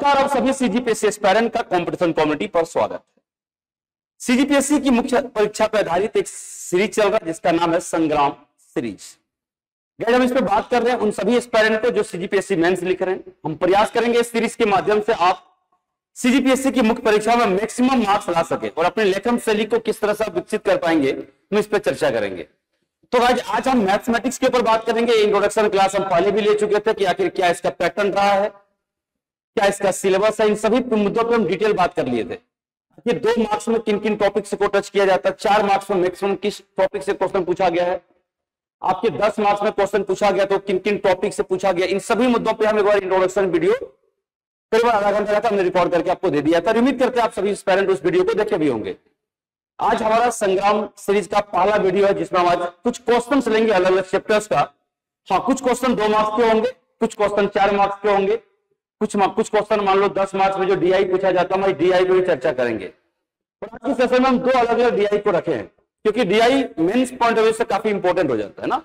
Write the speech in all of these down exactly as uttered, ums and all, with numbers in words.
नमस्कार, आप सभी सीजीपीएससी एस्पायरेंट का कंपटीशन कम्युनिटी पर स्वागत है। सीजीपीएससी की मुख्य परीक्षा पर आधारित एक सीरीज चल रहा है जिसका नाम है संग्राम सीरीज। गाइस, हम इस पे बात कर रहे हैं उन सभी एस्पायरेंट पे जो सीजीपीएससी मेंस लिख रहे हैं। हम प्रयास करेंगे इस सीरीज के माध्यम से आप सीजीपीएससी की मुख्य परीक्षा में मैक्सिमम मार्क्स ला सके और अपने लेखन शैली को किस तरह से विकसित कर पाएंगे हम इस पर चर्चा करेंगे। तो गाइस, आज हम मैथमेटिक्स के ऊपर बात करेंगे। इंट्रोडक्शन क्लास हम पहले भी ले चुके थे कि आखिर क्या इसका पैटर्न रहा है, क्या इसका सिलेबस है, इन सभी मुद्दों पे हम डिटेल बात कर लिए थे। ये दो मार्क्स में किन किन टॉपिक से को टच किया जाता है, चार मार्क्स में मैक्सिमम किस टॉपिक से क्वेश्चन पूछा गया है, आपके दस मार्क्स में क्वेश्चन पूछा गया तो किन किन टॉपिक से पूछा गया, इन सभी मुद्दों पे हम एक बार इंट्रोडक्शन वीडियो करीब आधा घंटा का हमने रिकॉर्ड करके आपको दे दिया था। उम्मीद करते हैं आप सभी पेरेंट उस वीडियो को देखे भी होंगे। आज हमारा संग्राम सीरीज का पहला वीडियो है जिसमें हम आज कुछ क्वेश्चन लेंगे अलग अलग चैप्टर्स का। हाँ, कुछ क्वेश्चन दो मार्क्स के होंगे, कुछ क्वेश्चन चार मार्क्स के होंगे, कुछ कुछ क्वेश्चन मान लो दस मार्क्स में जो डीआई पूछा जाता है, डीआई पे भी चर्चा करेंगे। और आज की सेशन में हम दो अलग अलग डीआई को रखे हैं क्योंकि DI mains point of view से काफी इंपॉर्टेंट हो जाता है ना।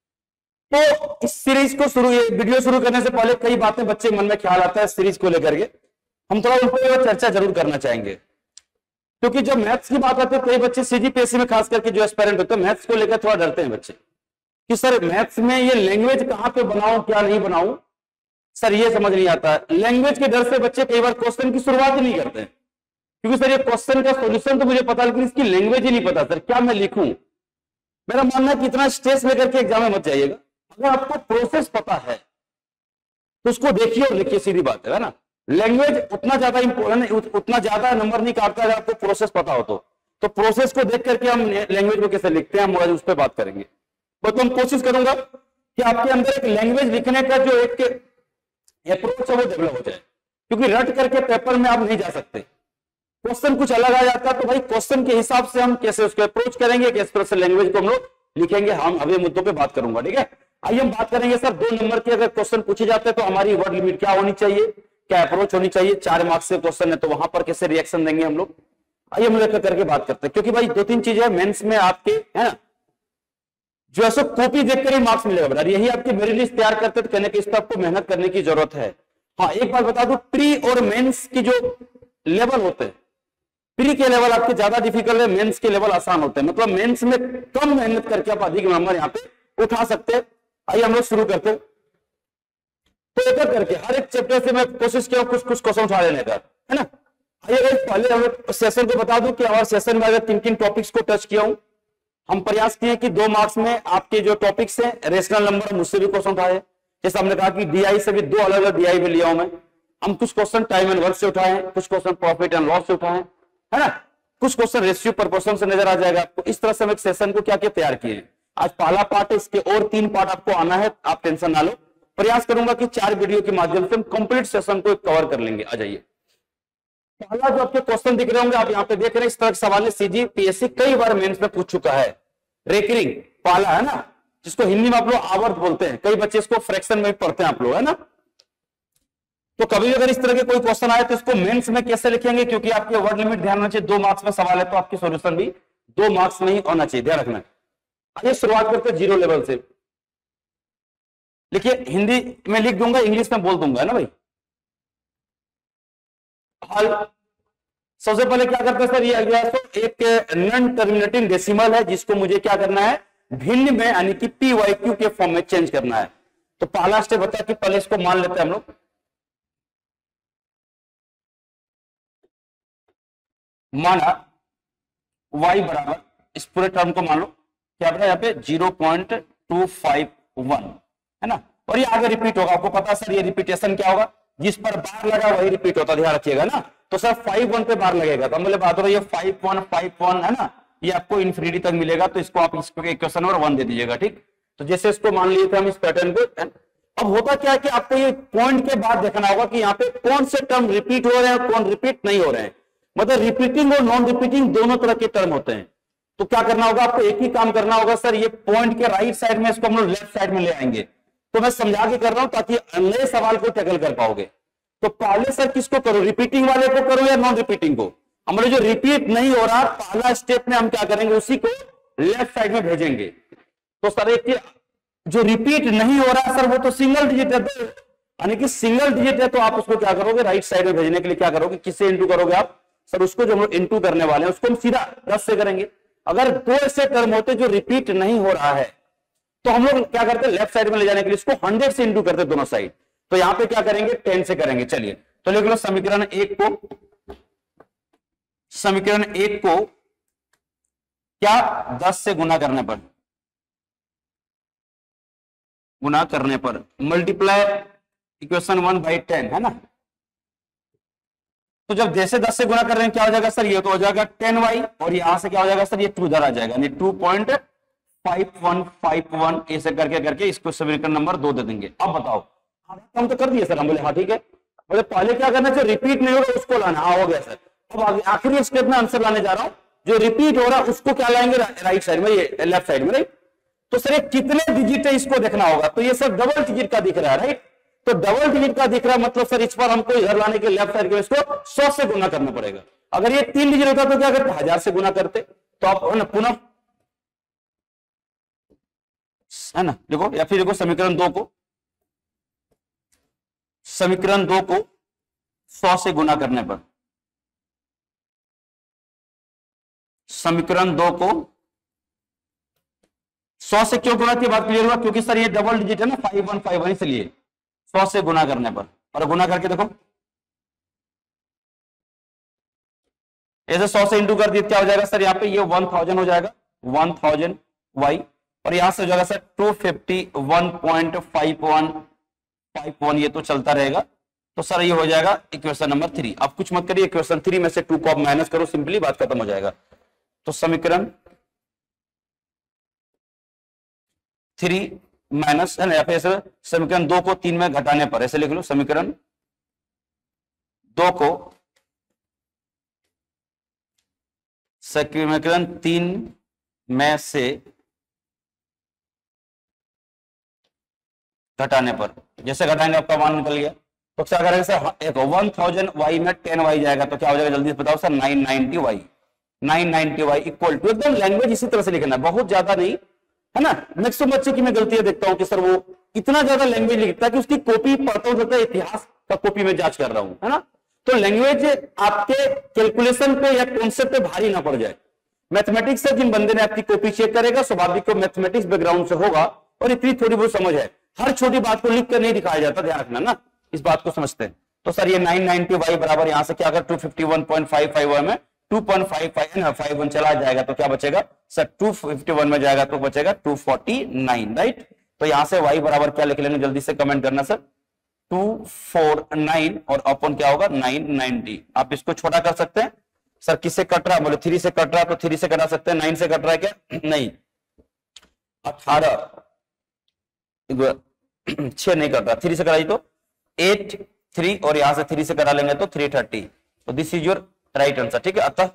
तो इस सीरीज को शुरू ये वीडियो शुरू करने से पहले कई बातें बच्चे मन में ख्याल आता है सीरीज को लेकर के, हम थोड़ा उन पर चर्चा जरूर करना चाहेंगे। क्योंकि जब मैथ्स की बात आती है कई बच्चे सीजीपीएससी में खास करके जो एस्पायरेंट होते हैं मैथ्स को लेकर थोड़ा डरते हैं बच्चे कि सर मैथ्स में ये लैंग्वेज कहां पे बनाऊं क्या नहीं बनाऊं, सर ये समझ नहीं आता है। लैंग्वेज के डर से बच्चे कई बार क्वेश्चन की शुरुआत ही नहीं करते हैं क्योंकि सर ये क्वेश्चन का सॉल्यूशन तो मुझे पता लेकिन इसकी लैंग्वेज ही नहीं पता, सर क्या मैं लिखूं। मेरा मानना है कि इतना स्ट्रेस लेकर के एग्जाम में मत जाइएगा। अगर आपको प्रोसेस पता है तो उसको देखिए और लिखिए, सीधी बात है ना। लैंग्वेज उतना ज्यादा इंपोर्टेंट, उतना ज्यादा नंबर नहीं काटता अगर आपको प्रोसेस पता हो तो। तो प्रोसेस को देख करके हम लैंग्वेज को कैसे लिखते हैं हम आज उस पर बात करेंगे। तो हम कोशिश करूंगा कि आपके अंदर एक लैंग्वेज लिखने का जो एक अप्रोच है वो डेवलप हो जाए, क्योंकि रट करके पेपर में आप नहीं जा सकते। क्वेश्चन कुछ अलग आ जाता है तो भाई क्वेश्चन के हिसाब से हम कैसे उसको अप्रोच करेंगे, किस तरह से लैंग्वेज को हम लोग लिखेंगे, हम अभी मुद्दों पे बात करूंगा। ठीक है, आइए हम बात करेंगे सर दो नंबर के अगर क्वेश्चन पूछे जाते हैं तो हमारी वर्ड लिमिट क्या होनी चाहिए, क्या अप्रोच होनी चाहिए। चार मार्क्स से क्वेश्चन है तो वहां पर कैसे रिएक्शन देंगे हम लोग, आइए हम लेकर करके बात करते हैं। क्योंकि भाई दो तीन चीजें मेंस में आपके है ना जो ऐसा कॉपी देखकर ही मार्क्स मिलेगा बता, यही आपकी मेरी लिस्ट तैयार करते तो कहने की इस पर आपको मेहनत करने की जरूरत है। हाँ, एक बात बता दो, प्री और मेंस की जो लेवल होते हैं, प्री के लेवल आपके ज्यादा डिफिकल्ट है, मेंस के लेवल आसान होते हैं। मतलब मेंस में कम मेहनत करके आप अधिक नंबर यहाँ पे उठा सकते हैं। आइए हम लोग शुरू करते हैं। तो एक करके हर एक चैप्टर से मैं कोशिश किया कुछ कुछ क्वेश्चन उठा लेने का, है ना। आइए पहले हम सेशन को बता दूं कि हमारे सेशन में अगर किन किन टॉपिक्स को टच किया हूं। हम प्रयास किए कि दो मार्क्स में आपके जो टॉपिक्स हैं रेशनल नंबर मुझसे भी क्वेश्चन उठाए, जैसे हमने कहा कि डीआई से भी दो अलग अलग डीआई में लिया हूं मैं। हम कुछ क्वेश्चन टाइम एंड वर्क से उठाए हैं, कुछ क्वेश्चन प्रॉफिट एंड लॉस से उठाए, है ना, कुछ क्वेश्चन रेशियो प्रोपोर्शन से नजर आ जाएगा आपको। इस तरह से हम एक सेशन को क्या क्या तैयार किए हैं। आज पहला पार्ट है, इसके और तीन पार्ट आपको आना है, आप टेंशन ना लो। प्रयास करूंगा कि चार वीडियो के माध्यम से हम कंप्लीट सेशन को कवर कर लेंगे। आ जाइए, पहला जो आपके क्वेश्चन दिख रहे होंगे आप यहाँ पे देख रहे हैं, इस तरह के सवाल है सीजीपीएससी कई बार मेंस में पूछ चुका है। रेकरिंग पाला है ना, जिसको हिंदी में आप लोग आवर्त बोलते हैं, कई बच्चे इसको फ्रैक्शन में भी पढ़ते हैं आप लोग, है ना। तो कभी अगर इस तरह के कोई क्वेश्चन आए तो इसको मेंस में कैसे लिखेंगे, क्योंकि आपके वर्ड लिमिट ध्यान रखना चाहिए, दो मार्क्स में सवाल है तो आपकी सॉल्यूशन भी दो मार्क्स में ही होना चाहिए, ध्यान रखना। आइए शुरुआत करते हैं जीरो लेवल से। लिखिए, हिंदी में लिख दूंगा, इंग्लिश में बोल दूंगा, है ना भाई। हल सबसे पहले क्या करते हैं सर, ये तो एक नॉन टर्मिनेटिंग डेसिमल है जिसको मुझे क्या करना है, भिन्न में यानी कि पी वाई क्यू के फॉर्म में चेंज करना है। तो पहला स्टेप होता है कि पहले इसको मान लेते हैं हम लोग, माना y बराबर इस पूरे टर्म को मान लो क्या बता यहाँ पे zero point two five one, है ना। और ये आगे रिपीट होगा, आपको पता सर ये रिपीटेशन क्या होगा, जिस पर बार लगा वही रिपीट होता, ध्यान रखिएगा ना। तो सर फाइव वन पे बार लगेगा तो हम बोले बात हो रही है फाइव वन फाइव वन, है ना, ये आपको इन्फिनिटी तक मिलेगा। तो इसको आप इसको इक्वेशन नंबर वन दे दीजिएगा, ठीक। तो जैसे इसको मान लिए थे हम इस पैटर्न को। अब होता क्या है कि आपको ये पॉइंट के बाद देखना होगा कि यहाँ पे कौन से टर्म रिपीट हो रहे हैं, कौन रिपीट नहीं हो रहे हैं। मतलब रिपीटिंग और नॉन रिपीटिंग दोनों तरह के टर्म होते हैं। तो क्या करना होगा आपको, एक ही काम करना होगा सर, ये पॉइंट के राइट साइड में इसको हम लोग लेफ्ट साइड में ले आएंगे। तो मैं समझा के कर रहा हूं ताकि नए सवाल को टैकल कर पाओगे। तो पहले सर किसको करो, रिपीटिंग वाले को करो या नॉन रिपीटिंग को। हमारे जो रिपीट नहीं हो रहा पहला स्टेप में हम क्या करेंगे, उसी को लेफ्ट साइड में भेजेंगे। तो सर एक जो रिपीट नहीं हो रहा सर वो तो सिंगल डिजिट है, यानी कि सिंगल डिजिट है तो आप उसको क्या करोगे, राइट साइड में भेजने के लिए क्या करोगे, किससे इंटू करोगे आप, सर उसको जो हम लोग इंटू करने वाले हैं उसको हम सीधा दस से करेंगे। अगर दो ऐसे टर्म होते जो रिपीट नहीं हो रहा है तो हम लोग क्या करते हैं, लेफ्ट साइड में ले जाने के लिए इसको हंड्रेड से इंटू करते दोनों साइड। तो यहां पे क्या करेंगे, टेन से करेंगे। चलिए तो लिख लो समीकरण एक को, समीकरण एक को क्या दस से गुना करने पर, गुना करने पर multiply equation one by ten है ना। तो जब जैसे दस से गुना कर रहे हैं क्या हो जाएगा सर, ये तो हो जाएगा टेन वाई और यहां से क्या हो जाएगा सर, ये टू इधर आ जाएगा, यानी two point five one five one ऐसे करके करके इसको समीकरण नंबर दो दे देंगे। अब बताओ हम तो कर दिए सर, हम बोले हाँ ठीक है। बोले पहले क्या करना चाहिए, रिपीट नहीं होगा उसको लाना, हाँ हो गया सर। अब आखिरी स्टेप में आंसर लाने जा रहा हूं, जो रिपीट हो रहा है उसको क्या लाएंगे, राइट साइड में, ये लेफ्ट साइड में, राइट। तो सर ये कितने डिजिट है इसको देखना होगा, तो ये सर डबल डिजिट का दिख रहा है, राइट। तो डबल डिजिट का दिख रहा है मतलब सर इस पर हमको इधर लाने के लेफ्ट साइड के इसको सौ से गुना करना पड़ेगा। अगर ये तीन डिजिट होता तो क्या करते, हजार से गुना करते। तो आप है ना पुनः है ना, देखो या फिर देखो समीकरण दो को, समीकरण दो को सौ से गुना करने पर, समीकरण दो को सौ से क्यों गुना की बात क्लियर हुआ, क्योंकि सर ये डबल डिजिट है ना, फाइव वन फाइव वन, इसलिए सौ से गुना करने पर। और गुना करके देखो ऐसे सौ से इंटू कर दिए क्या हो जाएगा सर, यहाँ पे ये वन थाउजेंड हो जाएगा, वन थाउजेंड वाई, और यहां से हो जाएगा sir two fifty one point five one five one, ये तो चलता रहेगा। तो सर ये हो जाएगा इक्वेशन नंबर थ्री। अब कुछ मत करिए, इक्वेशन थ्री में से टू को आप माइनस करो, सिंपली बात खत्म हो जाएगा। तो समीकरण थ्री माइनस है ना, या फिर समीकरण दो को तीन में घटाने पर ऐसे लिख लो, समीकरण दो को समीकरण तीन में से घटाने पर, जैसे घटाएंगे आपका मान निकल गया। तो क्या करेंगे सर, एक वन थाउजेंड वाई में टेन वाई जाएगा तो क्या हो जाएगा, जल्दी से बताओ sir, nine ninety Y, nine ninety Y equal to, एकदम लैंग्वेज इसी तरह से लिखना है, बहुत ज्यादा नहीं है ना। मैक्सिमम बच्चे की मैं गलतियां देखता हूं कि सर वो इतना ज्यादा लैंग्वेज लिखता है कि उसकी कॉपी पढ़ता हूं, इतिहास का कॉपी में जांच कर रहा हूं, है ना। तो लैंग्वेज आपके कैलकुलेशन पे या कॉन्सेप्ट पे भारी ना पड़ जाए। मैथमेटिक्स से जिन बंदे ने आपकी कॉपी चेक करेगा, स्वाभाविक को मैथमेटिक्स बैकग्राउंड से होगा और इतनी थोड़ी बहुत समझ है, हर छोटी बात को लिख कर नहीं दिखाया जाता, ध्यान रखना ना, इस बात को समझते हैं। तो सर ये नाइन नाइनटी वाई बराबर यहां से क्या अगर two fifty one point five five one में two point five five five one चला जाएगा तो क्या बचेगा सर, टू फिफ्टी वन में जाएगा तो बचेगा टू फोर्टी नाइन, राइट। तो यहां से वाई बराबर क्या लिख लेंगे, जल्दी से कमेंट करना सर, टू फोर नाइन और अपन क्या होगा नाइन नाइनटी। आप इसको छोटा कर सकते हैं सर, किससे कट रहा है, बोले थ्री से कट रहा है तो थ्री से कटा सकते हैं, नाइन से कट रहा है क्या, नहीं, अठारह छह नहीं कट रहा, थ्री से कराई तो एट, थ्री और यहां से थ्री से करा लेंगे तो थ्री थर्टी। तो this is your right answer, ठीक है। अतः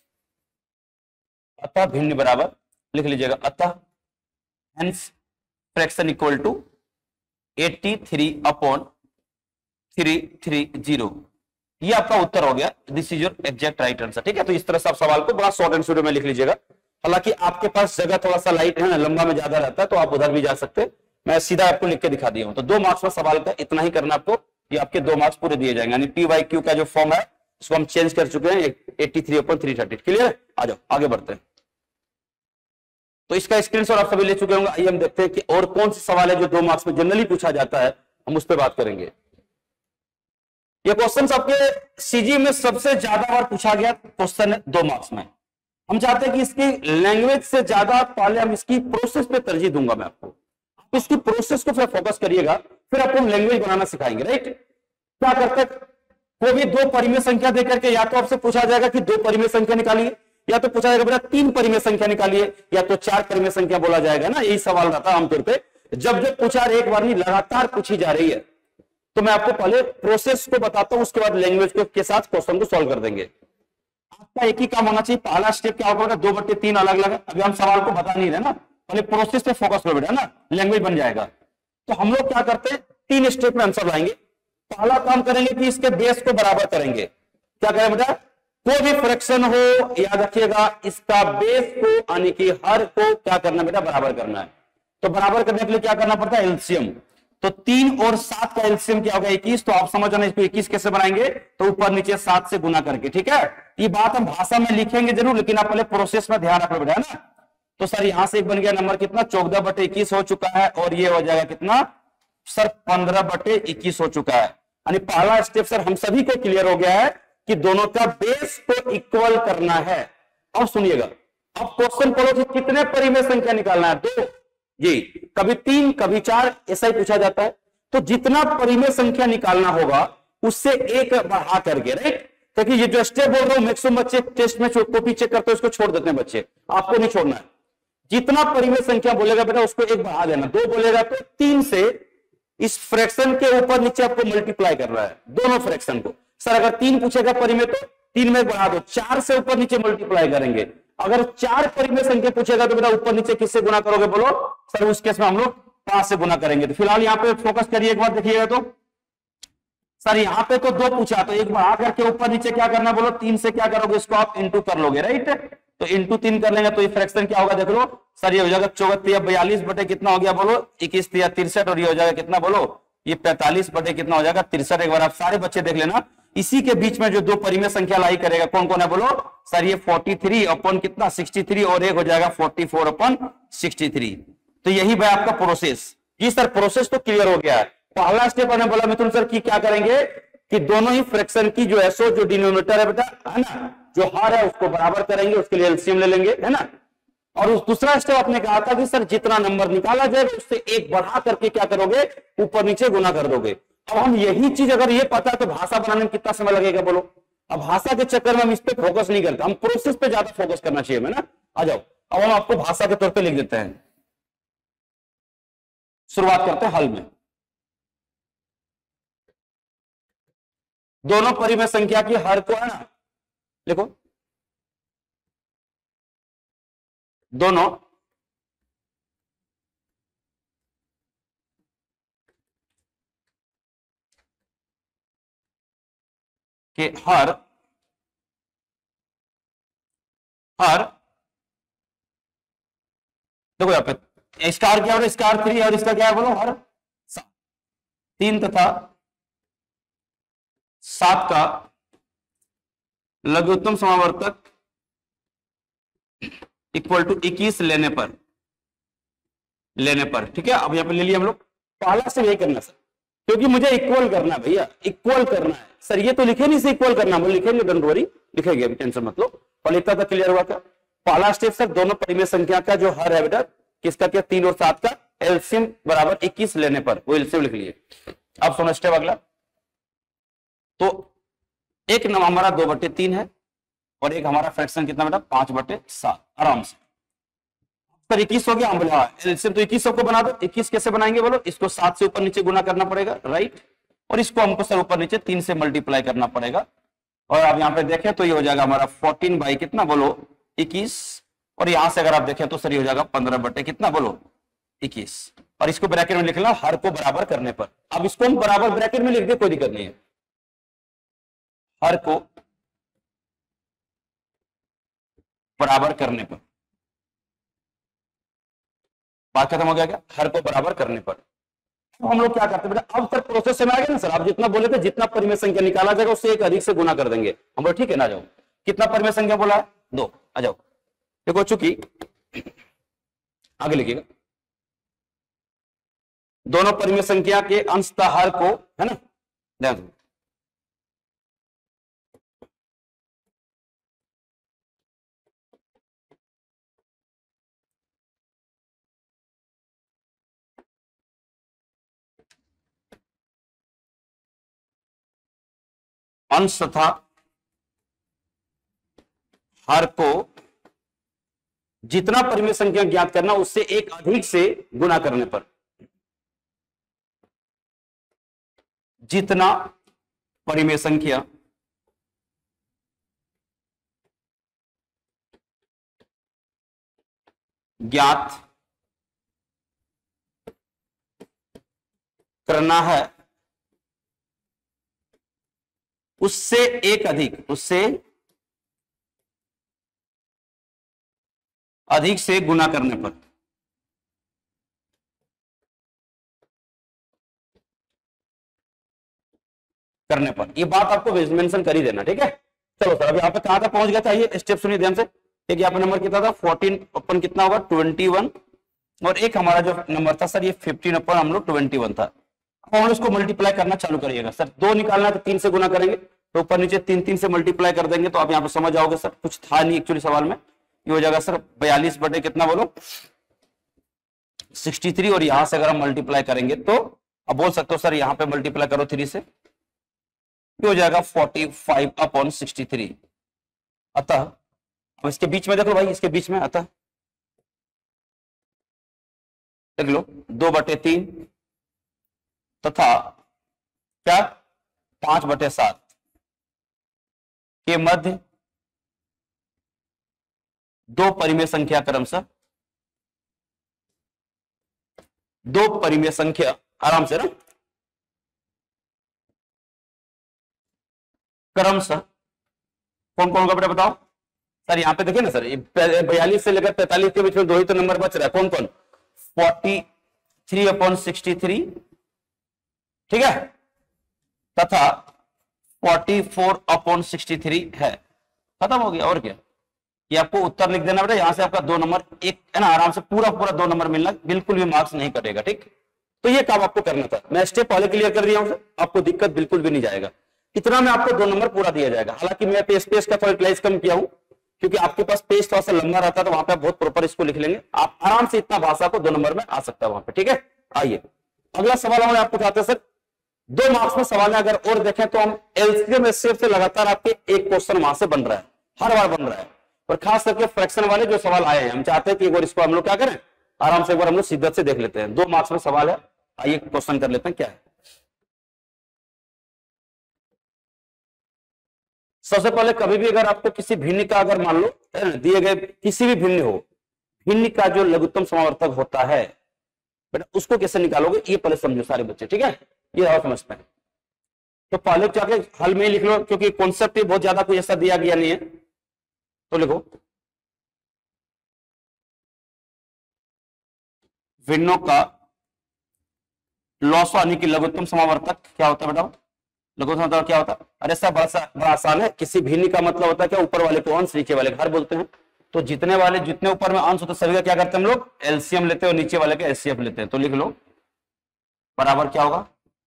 अतः भिन्न बराबर लिख लीजिएगा, अतः hence fraction equal to eighty three upon three three zero, ये आपका उत्तर हो गया। This is your exact right answer, ठीक है। तो इस तरह से आप सवाल को बड़ा शॉर्ट एंड स्वीट में लिख लीजिएगा। हालांकि आपके पास जगह थोड़ा सा लाइट है ना, लंबा में ज्यादा रहता है तो आप उधर भी जा सकते हैं, मैं सीधा आपको लिख के दिखा दिया हूं। तो दो मार्क्स में सवाल का इतना ही करना आपको, ये आपके दो मार्क्स पूरे दिए जाएंगे। यानी पी वाई क्यू का जो फॉर्म है उसको हम चेंज कर चुके हैं, eighty three upon three thirty, clear है। आ जाओ आगे बढ़ते हैं। तो इसका स्क्रीनशॉट आप सभी ले चुके होंगे। आइए हम देखते हैं कि और कौन से सवाल है जो दो मार्क्स में जनरली पूछा जाता है, हम उस पर बात करेंगे। ये क्वेश्चन आपके सीजी में सबसे ज्यादा बार पूछा गया क्वेश्चन है दो मार्क्स में। हम चाहते हैं कि इसकी लैंग्वेज से ज्यादा पहले हम इसकी प्रोसेस पे तरजीह दूंगा मैं आपको, आप इसकी प्रोसेस को फिर फोकस करिएगा, फिर आपको हम लैंग्वेज बनाना सिखाएंगे, राइट। क्या करते, कोई भी दो परिमेय संख्या देकर के या तो आपसे पूछा जाएगा कि दो परिमेय संख्या निकालिए, या तो पूछा जाएगा बेटा तीन परिमेय संख्या निकालिए, या तो चार परिमेय संख्या बोला जाएगा ना, यही सवाल रहता है आमतौर पे। जब जब पूछा एक बार नहीं लगातार पूछी जा रही है, तो मैं आपको पहले प्रोसेस को बताता हूं, उसके बाद लैंग्वेज के साथ क्वेश्चन को सॉल्व कर देंगे। आपका एक ही काम होना चाहिए, पहला स्टेप क्या होगा, दो बट्टे तीन अलग अलग है, अभी हम सवाल को बता नहीं रहे ना, पहले प्रोसेस पे फोकस करो बेटा ना, लैंग्वेज बन जाएगा। तो हम लोग क्या करते हैं, तीन स्टेप में आंसर लाएंगे। पहला काम करेंगे कि इसके बेस को बराबर करेंगे। क्या करें बेटा, कोई भी फ्रैक्शन हो याद रखिएगा, इसका बेस को यानी कि हर को क्या करना बेटा बराबर करना है। तो बराबर करने के लिए क्या करना पड़ता है, एलसीएम। तो तीन और सात का एलसीएम क्या होगा इक्कीस। तो आप समझ रहे इसको इक्कीस कैसे बनाएंगे, तो ऊपर नीचे सात से गुना करके, ठीक है। ये बात हम भाषा में लिखेंगे जरूर, लेकिन आप पहले प्रोसेस में ध्यान रखना बेटा, है ना। तो सर यहां से एक बन गया नंबर कितना, चौदह बटे इक्कीस हो चुका है, और ये हो जाएगा कितना सर, पंद्रह बटे इक्कीस हो चुका है। यानी पहला स्टेप सर हम सभी को क्लियर हो गया है कि दोनों का बेस को इक्वल करना है। अब सुनिएगा, अब क्वेश्चन पढ़ो कि कितने परिमेय संख्या निकालना है, दो जी, कभी तीन कभी चार, ऐसा ही पूछा जाता है। तो जितना परिमेय संख्या निकालना होगा उससे एक बढ़ा करके, राइट। क्योंकि ये जो स्टेप बोल रहा हूं मैक्सिमम बच्चे टेस्ट में कॉपी चेक करते हैं, उसको छोड़ देते हैं बच्चे, आपको नहीं छोड़ना है। जितना परिमेय संख्या बोलेगा बेटा उसको एक बढ़ा देना, दो बोलेगा तो तीन से इस फ्रैक्शन के ऊपर नीचे आपको मल्टीप्लाई करना है दोनों फ्रैक्शन को। सर अगर तीन पूछेगा परिमेय तो तीन में बढ़ा दो, चार से ऊपर नीचे मल्टीप्लाई करेंगे। अगर चार परिमेय संख्या पूछेगा तो बेटा ऊपर नीचे किससे गुना करोगे बोलो, सर उस केस में हम लोग पांच से गुना करेंगे। तो फिलहाल यहाँ पे फोकस करिए, एक बार देखिएगा तो सर यहाँ पे तो दो पूछा, तो एक बढ़ा करके ऊपर नीचे क्या करना बोलो, तीन से क्या करोगे, इसको आप इंटू कर लोगे, राइट। तो इंटू तीन कर लेंगे तो ये फ्रैक्शन क्या होगा देख लो सर, ये हो जाएगा चौबतीस बयालीस बटे कितना हो गया बोलो, इक्कीस तिया तिरसठ, और ये हो जाएगा कितना बोलो, ये पैंतालीस बटे कितना हो जाएगा, तिरसठ। एक बार आप सारे बच्चे देख लेना, इसी के बीच में जो दो परिमेय संख्या लाई करेगा कौन कौन है बोलो, सर ये तैंतालीस अपन कितना तिरसठ, और एक हो जाएगा चौवालीस अपन तिरसठ। तो यही भाई आपका प्रोसेस। जी सर प्रोसेस तो क्लियर हो गया है। पहला स्टेप मैंने बोला मिथुन सर की क्या करेंगे कि दोनों ही फ्रैक्शन की जो एसओ जो डिनोमिनेटर है बेटा, है ना, जो हर है उसको बराबर करेंगे, उसके लिए एलसीएम ले लेंगे, है ना। और उस दूसरा स्टेप आपने कहा था कि सर जितना नंबर निकाला जाएगा उससे एक बढ़ा करके क्या करोगे, ऊपर नीचे गुना कर दोगे। अब हम यही चीज अगर ये पता है तो भाषा बनाने में कितना समय लगेगा बोलो। अब भाषा के चक्कर में हम इस पे फोकस नहीं करते, हम प्रोसेस पे ज्यादा फोकस करना चाहिए, है ना। आ जाओ, अब हम आपको भाषा के तौर पे लिख देते हैं। शुरुआत करते हैं हल में। दोनों परिमेय संख्या की हर को, है ना, देखो दोनों के हर हर देखो यहाँ पे स्टार क्या हो रहा है, स्टार थ्री, और इसका क्या है बोलो, हर तीन तथा सात का लघुत्तम समावर्तक इक्वल टू इक्कीस लेने पर लेने पर ठीक है। अब यहां पे ले लिया हम लोग, पहला से यही करना सर, क्योंकि मुझे इक्वल करना है भैया, इक्वल करना है सर। ये तो लिखे नहीं से इक्वल करना, वो लिखेंगे डोंट वरी, लिखेंगे, अभी टेंशन मत लो। और इतना तो क्लियर हुआ क्या, पहला स्टेप सर दोनों परिमेय संख्या का जो हर है बेटा, किसका क्या, तीन और सात का एलसीएम बराबर इक्कीस लेने पर, वो एलसीएम लिख लिए। अब सुनो स्टेप अगला, तो एक नंबर हमारा दो बटे तीन है, और एक हमारा फ्रैक्शन कितना बेटा, पांच बटे सात, आराम से सर इक्कीस हो गया। हम बोला एलसीएम तो इक्कीस सबको बना दो, इक्कीस कैसे बनाएंगे बोलो, इसको सात से ऊपर नीचे गुना करना पड़ेगा, राइट, और इसको हमको सर ऊपर नीचे तीन से मल्टीप्लाई करना पड़ेगा। और आप यहाँ पे देखें तो ये हो जाएगा हमारा फोर्टीन बाई कितना बोलो, इक्कीस, और यहां से अगर आप देखें तो सर ये हो जाएगा पंद्रह बटे कितना बोलो, इक्कीस, और इसको ब्रैकेट में लिख लो हर को बराबर करने पर। अब इसको हम बराबर ब्रैकेट में लिख दे, कोई दिक्कत नहीं है, हर को बराबर करने पर, बात खत्म हो गया क्या, हर को बराबर करने पर। तो हम लोग क्या करते हैं बेटा, अब तक प्रोसेस में आ गया ना सर, आप जितना बोले थे जितना परिमेय संख्या निकाला जाएगा उससे एक अधिक से गुना कर देंगे हम लोग, ठीक है ना। जाओ, कितना परिमेय संख्या बोला है, दो, आ जाओ देखो, चूंकि आगे लिखिएगा, दोनों परिमेय संख्या के अंशतः हर को, है ना, ध्यान दो, अंश तथा हर को जितना परिमेय संख्या ज्ञात करना उससे एक अधिक से गुना करने पर, जितना परिमेय संख्या ज्ञात करना है उससे एक अधिक उससे अधिक से गुना करने पर, करने पर। ये बात आपको मेंशन कर ही देना, ठीक है। चलो सर, अब यहाँ पे कहां तक पहुंच गया था, ये स्टेप सुनिए ध्यान से। एक यहाँ पे नंबर कितना था, फोर्टीन अपन कितना होगा ट्वेंटी वन, और एक हमारा जो नंबर था सर ये फिफ्टीन अपन हम लोग ट्वेंटी वन था। अब हम इसको मल्टीप्लाई करना चालू करिएगा सर। दो निकालना है तो तीन से गुना करेंगे, तो ऊपर नीचे तीन तीन से मल्टीप्लाई कर देंगे, तो आप यहाँ पे समझ आओगे सर। कुछ था नहीं एक्चुअली सवाल में। ये हो जाएगा सर बयालीस बटे कितना बोलो सिक्सटी थ्री, और यहां से अगर हम मल्टीप्लाई करेंगे तो अब बोल सकते हो सर यहाँ पे मल्टीप्लाई करो थ्री से, ये हो जाएगा forty five upon sixty three. अतः अब इसके बीच में देख लो भाई, इसके बीच में अतः देख लो दो बटे तीन तथा क्या पांच बटे सात के मध्य दो परिमेय संख्या क्रमशः, दो परिमेय संख्या आराम से ना क्रमशः कौन कौन का बेटा बताओ सर। यहां पे देखिए ना सर, बयालीस से लेकर पैंतालीस के बीच में दो ही तो नंबर बच रहा है, कौन कौन, forty three upon sixty three, ठीक है, तथा forty four upon sixty three है। खत्म हो गया। और क्या, ये आपको उत्तर लिख देना बेटा। यहां से आपका दो नंबर एक है ना, आराम से पूरा पूरा दो नंबर मिलना, बिल्कुल भी मार्क्स नहीं कटेगा, ठीक। तो ये काम आपको करना था, मैं स्टेप पहले क्लियर कर दिया हूं, आपको दिक्कत बिल्कुल भी नहीं जाएगा। इतना में आपको दो नंबर पूरा दिया जाएगा। हालांकि मैं पेज पेज का थोड़ा यूटिलाइज कम किया हूं, क्योंकि आपके पास पेज थोड़ा सा लंबा रहता है, तो वहां पे बहुत प्रॉपर इसको लिख लेंगे आप आराम से। इतना भाषा को दो नंबर में आ सकता है वहां पे, ठीक है। आइए अगला सवाल हमारे आपको उठाते हैं सर। दो मार्क्स में सवाल है, अगर और देखें तो हम एलसीएम एचसीएफ से लगातार आपके एक क्वेश्चन वहां से बन रहा है, हर बार बन रहा है। और खास करके फ्रैक्शन वाले जो सवाल आए हैं, हम चाहते हैं कि एक बार इसको हम लोग क्या करें, आराम से एक बार हम लोग शिद्दत से देख लेते हैं। दो मार्क्स में सवाल है, आइए क्वेश्चन कर लेते हैं क्या है। सबसे पहले कभी भी अगर आपको किसी भिन्न का अगर मान लो दिए गए किसी भी भिन्न हो, भिन्न का जो लघुत्तम समावर्तक होता है बेटा उसको कैसे निकालोगे, ये पहले समझो सारे बच्चे, ठीक है। ये और समझते हैं। तो पहले जाके हल में लिख लो, क्योंकि कॉन्सेप्ट ही बहुत ज्यादा कोई ऐसा दिया गया नहीं है। तो लिखो भिन्नों का लॉस यानी कि लघुत्तम समावर्तक क्या होता है बेटा, लघुत्तम समावर्तक क्या होता है। अरे सब बड़ा बड़ा आसान है। किसी भिन्न का मतलब होता है क्या, ऊपर वाले को अंश नीचे वाले को हर बोलते हैं। तो जितने वाले जितने ऊपर में अंश होते सभी का क्या करते हैं हम लोग, एलसीएम लेते हैं, और नीचे वाले का एचसीएफ लेते हैं। तो लिख लो बराबर क्या होगा,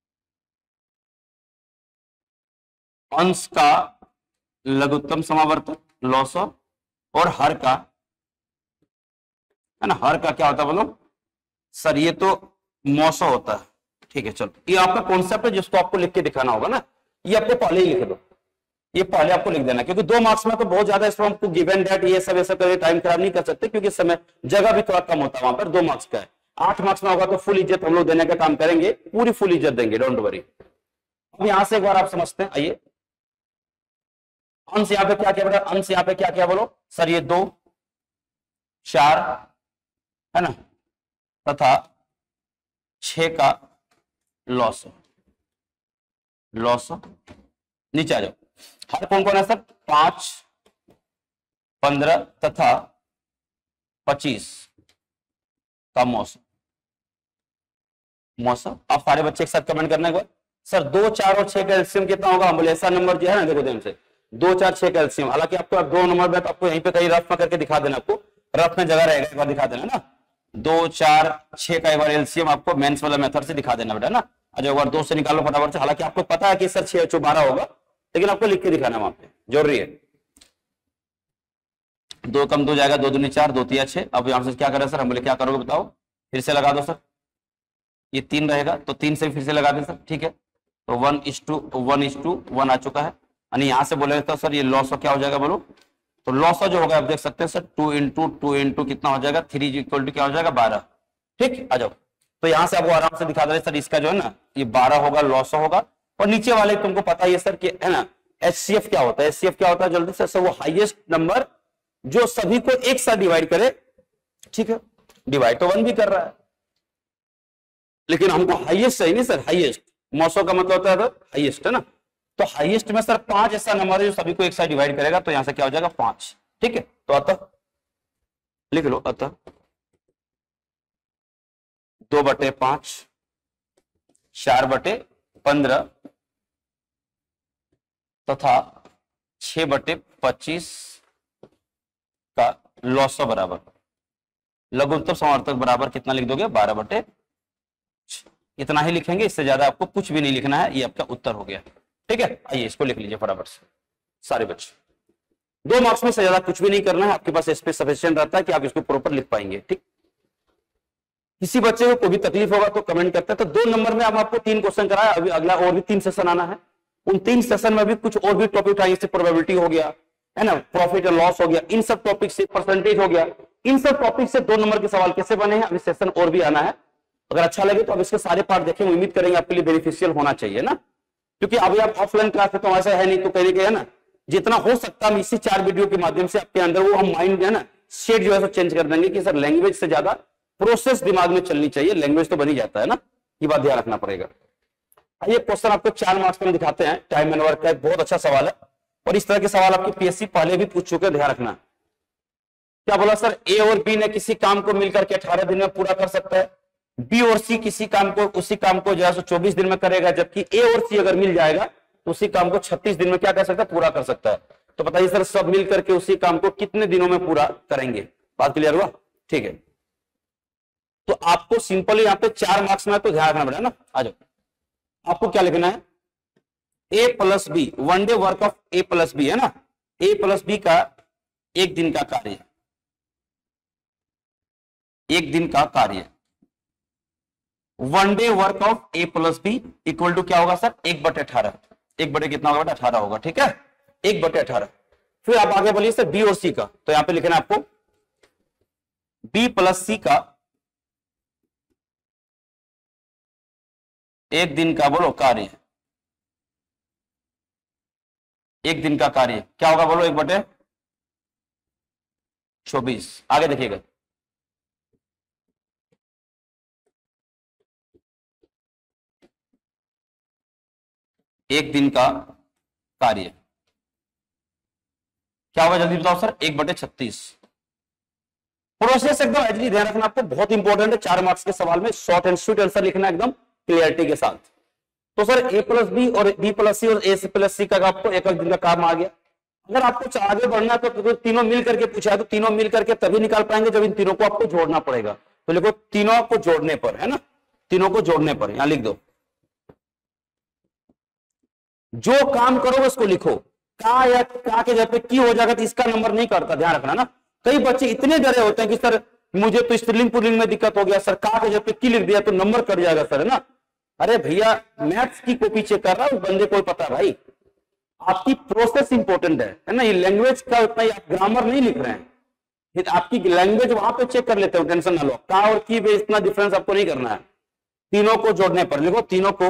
अंश का लघुत्तम समावर्तक लॉस, और हर का है ना, हर का क्या होता है बोलो सर, ये तो मौसो होता है, ठीक है। चलो ये आपका कॉन्सेप्ट है जिसको आपको लिख के दिखाना होगा ना, ये आपको पहले ही लिख दो, ये पहले आपको लिख देना, क्योंकि दो मार्क्स में तो बहुत ज्यादा इसमें हमको गिवन डेट ये सब ऐसा करके टाइम खराब नहीं कर सकते, क्योंकि समय जगह भी थोड़ा कम होता है वहां पर। दो मार्क्स का है, आठ मार्क्स में होगा तो फुल इज्जत हम लोग देने का काम करेंगे, पूरी फुल इज्जत देंगे, डोंट वरी। अब यहां से एक बार आप समझते हैं, आइए अंश यहाँ पे क्या क्या बेटा, अंश यहाँ पे क्या क्या बोलो सर, ये दो चार है ना, तथा छह का लॉस, लॉस नीचे आ जाओ। हर कौन कौन है सर, पांच पंद्रह तथा पच्चीस का मौसम, मौसम। आप सारे बच्चे एक साथ कमेंट करने के बाद सर दो चार और छह का एलसीएम कितना होगा, हम बोले ऐसा नंबर जो है ना, देखो ध्यान से दो चार छह का एलसीएम। हालांकि आपको दो नंबर में आपको यहीं पे कहीं रफ में करके दिखा देना, आपको रफ में जगह रहेगा, एक बार दिखा देना ना, दो चार छह का एक बार एलसीएम आपको मेंस वाला मेथड से दिखा देना बेटा ना। अच्छा एक बार दो से निकालो फटाफट से। हालांकि आपको पता है कि सर छह चौ बारह होगा, लेकिन आपको लिख के दिखाना वहां पे जरूरी है। दो कम दो जाएगा, दो दूनी चार, दो तिया छह। अब यहां से क्या करें सर, हम बोले क्या करोगे बताओ, फिर से लगा दो सर। ये तीन रहेगा तो तीन से फिर से लगा दें सर, ठीक है। तो one is two one is two one आ चुका है। यानी यहां से बोले तो सर ये लॉस क्या हो जाएगा बोलो, तो लॉस जो होगा आप देख सकते हैं sir, two into two into कितना हो जाएगा, थ्री इक्वल टू क्या हो जाएगा, बारह। ठीक, आ जाओ। तो यहां से आपको आराम से दिखा दे सर, इसका जो है ना ये बारह होगा, लॉस होगा। और नीचे वाले तुमको पता ही है सर कि है ना एचसीएफ क्या होता है, एचसीएफ क्या होता है जल्दी से सर, वो हाईएस्ट नंबर जो सभी को एक साथ डिवाइड करे, ठीक है। डिवाइड तो वन भी कर रहा है, लेकिन हमको हाईएस्ट चाहिए नहीं सर, हाईएस्ट। मौसों का मतलब होता है हाईएस्ट है ना, तो हाईएस्ट में सर पांच ऐसा नंबर है जो सभी को एक साथ डिवाइड करेगा, तो यहां से क्या हो जाएगा पांच, ठीक है। तो अतः लिख लो, अतः दो बटे पांच, चार बटे पंद्रह तथा छह बटे पच्चीस का लॉसा बराबर लघुत्तम समावर्तक बराबर कितना लिख दोगे, बारह बटे। इतना ही लिखेंगे, इससे ज्यादा आपको कुछ भी नहीं लिखना है। ये आपका उत्तर हो गया। ठीक है, आइए इसको लिख लीजिए फटाफट से सारे बच्चे। दो मार्क्स में से ज्यादा कुछ भी नहीं करना है, आपके पास स्पेस सफिशिएंट रहता है कि आप इसको प्रॉपर लिख पाएंगे। ठीक, किसी बच्चे को कोई भी तकलीफ होगा तो कमेंट करते हैं। तो दो नंबर में अब आपको तीन क्वेश्चन कराया, अभी अगला और भी तीन सेशन आना है। उन तीन सेशन में भी कुछ और भी टॉपिक उठाएंगे, जैसे प्रोबेबिलिटी हो गया है ना, प्रॉफिट एंड लॉस हो गया, इन सब टॉपिक से परसेंटेज हो गया, इन सब टॉपिक से दो नंबर के सवाल कैसे बने हैं, अभी सेशन और भी आना है। अगर अच्छा लगे तो अब इसके सारे पार्ट देखेंगे, उम्मीद करेंगे आपके लिए बेनिफिशियल होना चाहिए ना, क्योंकि अभी आप ऑफलाइन क्लास में तो ऐसा है नहीं, तो कहने के है ना जितना हो सकता है हम इसी चार वीडियो के माध्यम से आपके अंदर वो हम माइंड है ना शेड जो है सो चेंज कर देंगे कि सर लैंग्वेज से ज्यादा प्रोसेस दिमाग में चलनी चाहिए। लैंग्वेज तो बनी जाता है ना, ये बात ध्यान रखना पड़ेगा। ये क्वेश्चन आपको चार मार्क्स में दिखाते हैं, टाइम एंड वर्क का एक बहुत अच्छा सवाल है, और इस तरह के सवाल आपके पीएससी पहले भी पूछ चुके हैं, ध्यान रखना। क्या बोला सर, ए और बी ने किसी काम को मिलकर के अठारह दिन में पूरा कर सकता है, बी और सी किसी काम को उसी काम को जो है चौबीस दिन में करेगा, जबकि ए और सी अगर मिल जाएगा तो उसी काम को छत्तीस दिन में क्या कर सकता है, पूरा कर सकता है। तो बताइए सर, सब मिल करके उसी काम को कितने दिनों में पूरा करेंगे। बात क्लियर हुआ? ठीक है, तो आपको सिंपल यहां पे चार मार्क्स में है तो ध्यान रखना पड़ेगा ना। आ जाओ, आपको क्या लिखना है, A plus B, one day work of A plus B है ना, ए प्लस बी का एक दिन का कार्य, एक दिन का कार्य, one day work of A plus B equal to क्या होगा सर, एक बटे अठारह। एक बटे कितना होगा, अठारह होगा। ठीक है, एक बटे अठारह। फिर आप आगे बोलिए सर बी और सी का, तो यहां पे लिखना है आपको बी प्लस सी का एक दिन का बोलो कार्य, एक दिन का कार्य क्या होगा बोलो, एक बटे चौबीस। आगे देखिएगा, एक दिन का कार्य क्या होगा, जल्दी बताओ सर, एक बटे छत्तीस। प्रोसेस एकदम एटली ध्यान रखना, आपको बहुत इंपॉर्टेंट है। चार मार्क्स के सवाल में शॉर्ट एंड स्वीट आंसर लिखना एकदम क्लियरिटी के साथ। तो सर ए प्लस बी और बी प्लस सी और ए प्लस सी का आपको एक एक दिन का काम आ गया। अगर आपको आगे बढ़ना है तो तीनों मिल करके पूछा है, तो तीनों मिल करके तभी निकाल पाएंगे जब इन तीनों को आपको जोड़ना पड़ेगा। तो लिखो तीनों को जोड़ने पर, है ना, तीनों को जोड़ने पर यहां लिख दो, जो काम करोगे उसको लिखो। का या का के जब पे की हो जाएगा तो इसका नंबर नहीं करता, ध्यान रखना ना। कई बच्चे इतने डरे होते हैं कि सर मुझे तो स्त्रीलिंग पुल्लिंग में दिक्कत हो गया सर, का के जब पे की लिख दिया तो नंबर कट जाएगा सर, है ना। अरे भैया, मैथ्स की कॉपी चेक कर रहा है उस बंदे को पता भाई, आपकी प्रोसेस इंपॉर्टेंट है, है ना। ये लैंग्वेज का उतना आप ग्रामर नहीं लिख रहे हैं, आपकी लैंग्वेज वहां पे चेक कर लेते हो, टेंशन ना लो। का और की में इतना डिफरेंस आपको नहीं करना है। तीनों को जोड़ने पर लिखो, तीनों को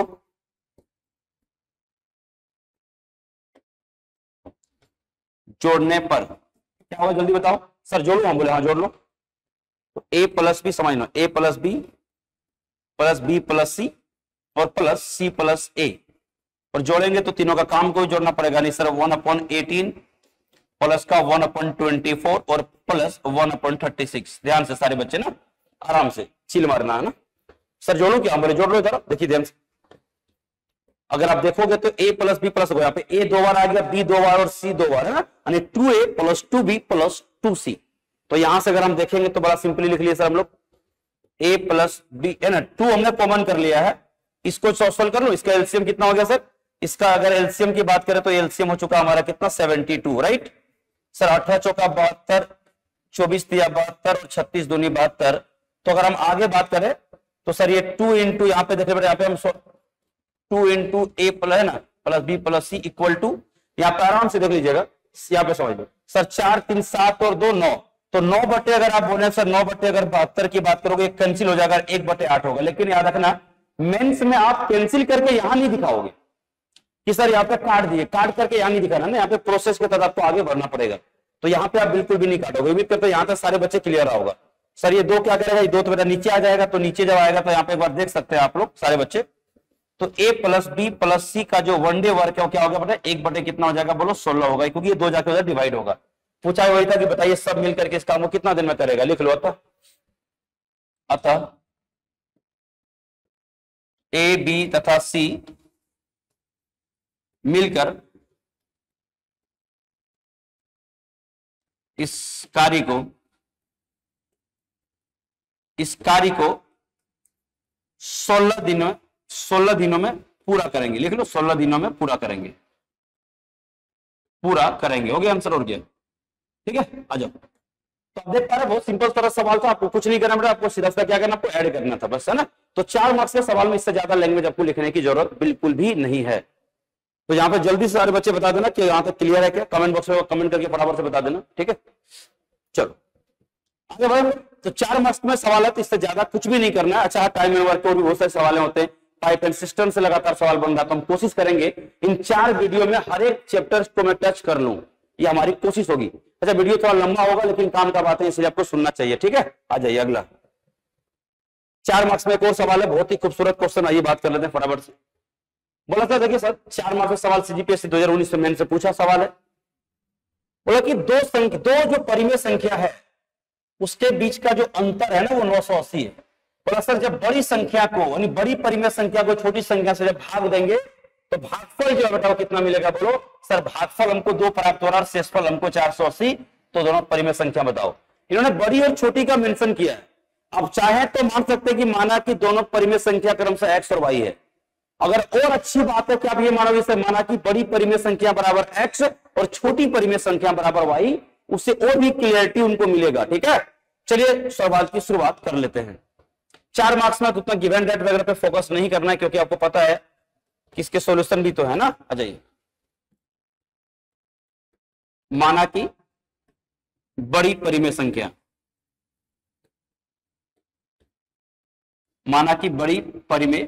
जोड़ने पर क्या होगा, जल्दी बताओ सर। जोड़ लो, हम बोले हाँ जोड़ लो। तो ए प्लस बी समझ लो, A plus B plus B plus C और प्लस सी प्लस ए, और जोड़ेंगे तो तीनों का काम को जोड़ना पड़ेगा। नहीं sir, one upon eighteen plus का वन अपॉन ट्वेंटी फोर और plus one upon thirty six. ध्यान से सारे बच्चे ना, आराम से चिल मारना है ना। सर जोड़ो क्या, बोले जोड़ लो इधर, देखिए ध्यान से। अगर आप देखोगे तो a प्लस बी प्लस यहाँ पे a दो बार आ गया, b दो बार और c दो बार, है ना, यानी two A plus two B plus two C. तो यहां से अगर हम देखेंगे तो बड़ा सिंपली लिख लिया सर हम लोग, a प्लस बी, है ना, टू हमने कॉमन कर लिया है, इसको सॉल्व कर लो। इसका एलसीएम कितना हो गया सर, इसका अगर एलसीएम की बात करें तो एलसीएम हो चुका हमारा कितना, सेवेंटी टू, राइट सर। अठारह चौका बहत्तर, चौबीस दिया बहत्तर और छत्तीस दूनी बहत्तर। तो अगर हम आगे बात करें तो सर ये टू इंटू यहाँ पे देखिए, यहाँ पे हम टू इंटू ए प्लस, है ना, plus B plus C equal to, यहाँ पे आराम से देख लीजिएगा, यहाँ पे समझ लो सर, चार तीन सात और दो नौ, तो नौ बटे अगर आप बोले सर नौ बटे अगर बहत्तर की बात करोगे कैंसिल हो जाएगा, एक बटे आठ होगा। लेकिन याद रखना मेंस में आप कैंसिल करके यहां नहीं दिखाओगे कि सर यहाँ पे काट दिए, काट करके यहां नहीं दिखाना ना, यहाँ पे प्रोसेस के तहत आपको आगे बढ़ना पड़ेगा। तो यहाँ पे आप बिल्कुल भी नहीं काटोगे। उम्मीद करते यहाँ तक सारे बच्चे क्लियर होगा। सर ये दो क्या करेगा, ये दो तो बेटा नीचे आ जाएगा, तो नीचे जब आएगा तो यहाँ पे एक बार देख सकते हैं आप लोग सारे बच्चे। तो a plus B plus C का जो वन डे वर्क है वो क्या होगा बेटा, एक बटे कितना हो जाएगा बोलो, सोलह होगा, क्योंकि ये दो जाके उधर डिवाइड होगा। पूछा वही था कि बताइए सब मिलकर के इस काम को कितना दिन में करेगा, लिख लो। अतः अतः ए बी तथा सी मिलकर इस कार्य को इस कार्य को सोलह दिनों सोलह दिनों में पूरा करेंगे। लिख लो, सोलह दिनों में पूरा करेंगे, पूरा करेंगे। हो गया आंसर, और क्या? ठीक है, आ जाओ। तो आप देख पा रहे, बहुत सिंपल तरह सवाल था, आपको कुछ नहीं करना पड़ा, आपको सीधा सीधा क्या करना, आपको ऐड करना था बस, है ना। तो चार मार्क्स के सवाल में इससे ज्यादा लैंग्वेज आपको लिखने की जरूरत बिल्कुल भी नहीं है। तो यहाँ पे जल्दी से सारे बच्चे बता देना कि यहाँ तक क्लियर है क्या, कमेंट बॉक्स में कमेंट करके फटाफट से बता देना, ठीक है। चलो आगे बढ़ो। तो चार मार्क्स में सवाल है, तो इससे ज्यादा कुछ भी नहीं करना है। अच्छा, टाइम एंड वर्क के और भी बहुत सारे सवाल होते हैं, पाइप एंड सिस्टम से लगातार सवाल बन रहा, तो हम कोशिश करेंगे इन चार वीडियो में हर एक चैप्टर को मैं टच कर लूं, ये हमारी कोशिश होगी। अच्छा, वीडियो थोड़ा लंबा होगा लेकिन काम का बात है, इसलिए आपको सुनना चाहिए, ठीक है। आ जाइए अगला, चार मार्क्स में एक और सवाल है, बहुत ही खूबसूरत क्वेश्चन, आइए बात कर लेते हैं फटाफट से। बोला था, देखिए सर, चार मार्क्स का सवाल सीजीपीएससी दो हजार उन्नीस में से पूछा सवाल है। बोला कि दो संख्या दो जो परिमेय संख्या है उसके बीच का जो अंतर है ना वो नौ सौ अस्सी है। बोला सर, जब बड़ी संख्या को यानी बड़ी परिमेय संख्या को छोटी संख्या से जब भाग देंगे तो भागफल जो है बताओ कितना मिलेगा। बोलो सर, भागफल हमको दो प्राप्त हो रहा है, शेषफल हमको चार सौ अस्सी, तो दोनों परिमेय संख्या बताओ। इन्होंने बड़ी और छोटी का मेंशन किया है। अब चाहे तो मान सकते हैं कि माना कि दोनों परिमेय संख्या क्रमशः एक्स और वाई है। अगर और अच्छी बात है कि आप ये मानोगे, से माना कि बड़ी परिमेय संख्या बराबर एक्स और छोटी परिमेय संख्या बराबर वाई, उससे और भी क्लियरिटी उनको मिलेगा, ठीक है। चलिए सवाल की शुरुआत कर लेते हैं। चार मार्क्स में उतना गिवन डेट वगैरह पे फोकस नहीं करना है, क्योंकि आपको पता है कि इसके सॉल्यूशन भी तो है ना। आ जाइए, माना कि बड़ी परिमेय संख्या माना कि बड़ी परिमेय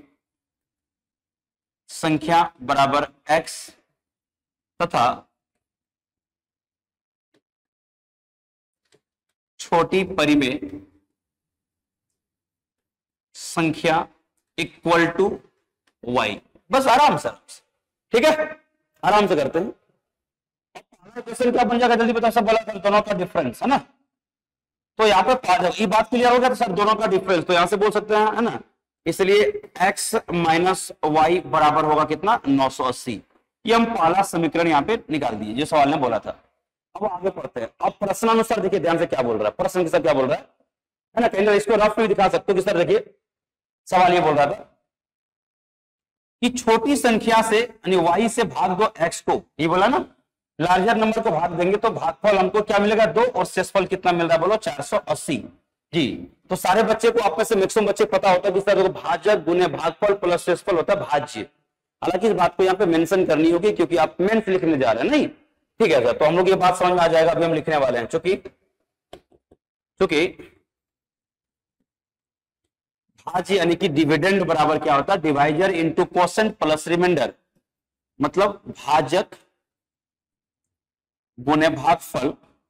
संख्या बराबर x तथा छोटी परिमेय संख्या इक्वल टू y। बस आराम से, ठीक है, आराम से करते हैं। क्वेश्चन क्या बन जाएगा जल्दी बताओ, सब बोला सर दोनों का डिफरेंस है ना। तो यहाँ पे ये बात क्लियर हो गया, तो सर दोनों का डिफरेंस तो यहां से बोल सकते हैं, है ना। इसलिए x माइनस वाई बराबर होगा कितना, नौ सौ अस्सी। ये हम पहला समीकरण यहाँ पे निकाल दिए जो सवाल ने बोला था। अब आगे पढ़ते हैं। अब प्रश्नानुसार देखिए ध्यान से क्या बोल रहा है, प्रश्न के साथ क्या बोल रहा है, है ना। कहीं इसको रफ में दिखा सकते हो कि सर देखिए सवाल ये बोल रहा था कि छोटी संख्या से यानी वाई से भाग दो एक्स को, ये बोला ना, लार्जर नंबर को भाग देंगे तो भागफल हमको क्या मिलेगा, दो, और शेषफल कितना मिल रहा है, बोलो चार सौ अस्सी जी। तो सारे बच्चे को, आप में से मैक्सिमम बच्चे पता होता है कि सर भाजक गुने भागफल प्लस शेषफल होता है भाज्य। हालांकि इस बात को यहाँ पे मेंशन करनी होगी क्योंकि आप मेंस लिखने जा रहे हैं, नहीं, ठीक है सर। तो हम लोग ये बात समझ में आ जाएगा, अभी हम लिखने वाले हैं, चूंकि चूंकि भाज्य यानी कि डिविडेंड बराबर क्या होता है, divisor into quotient plus remainder, मतलब भाजक गुने भागफल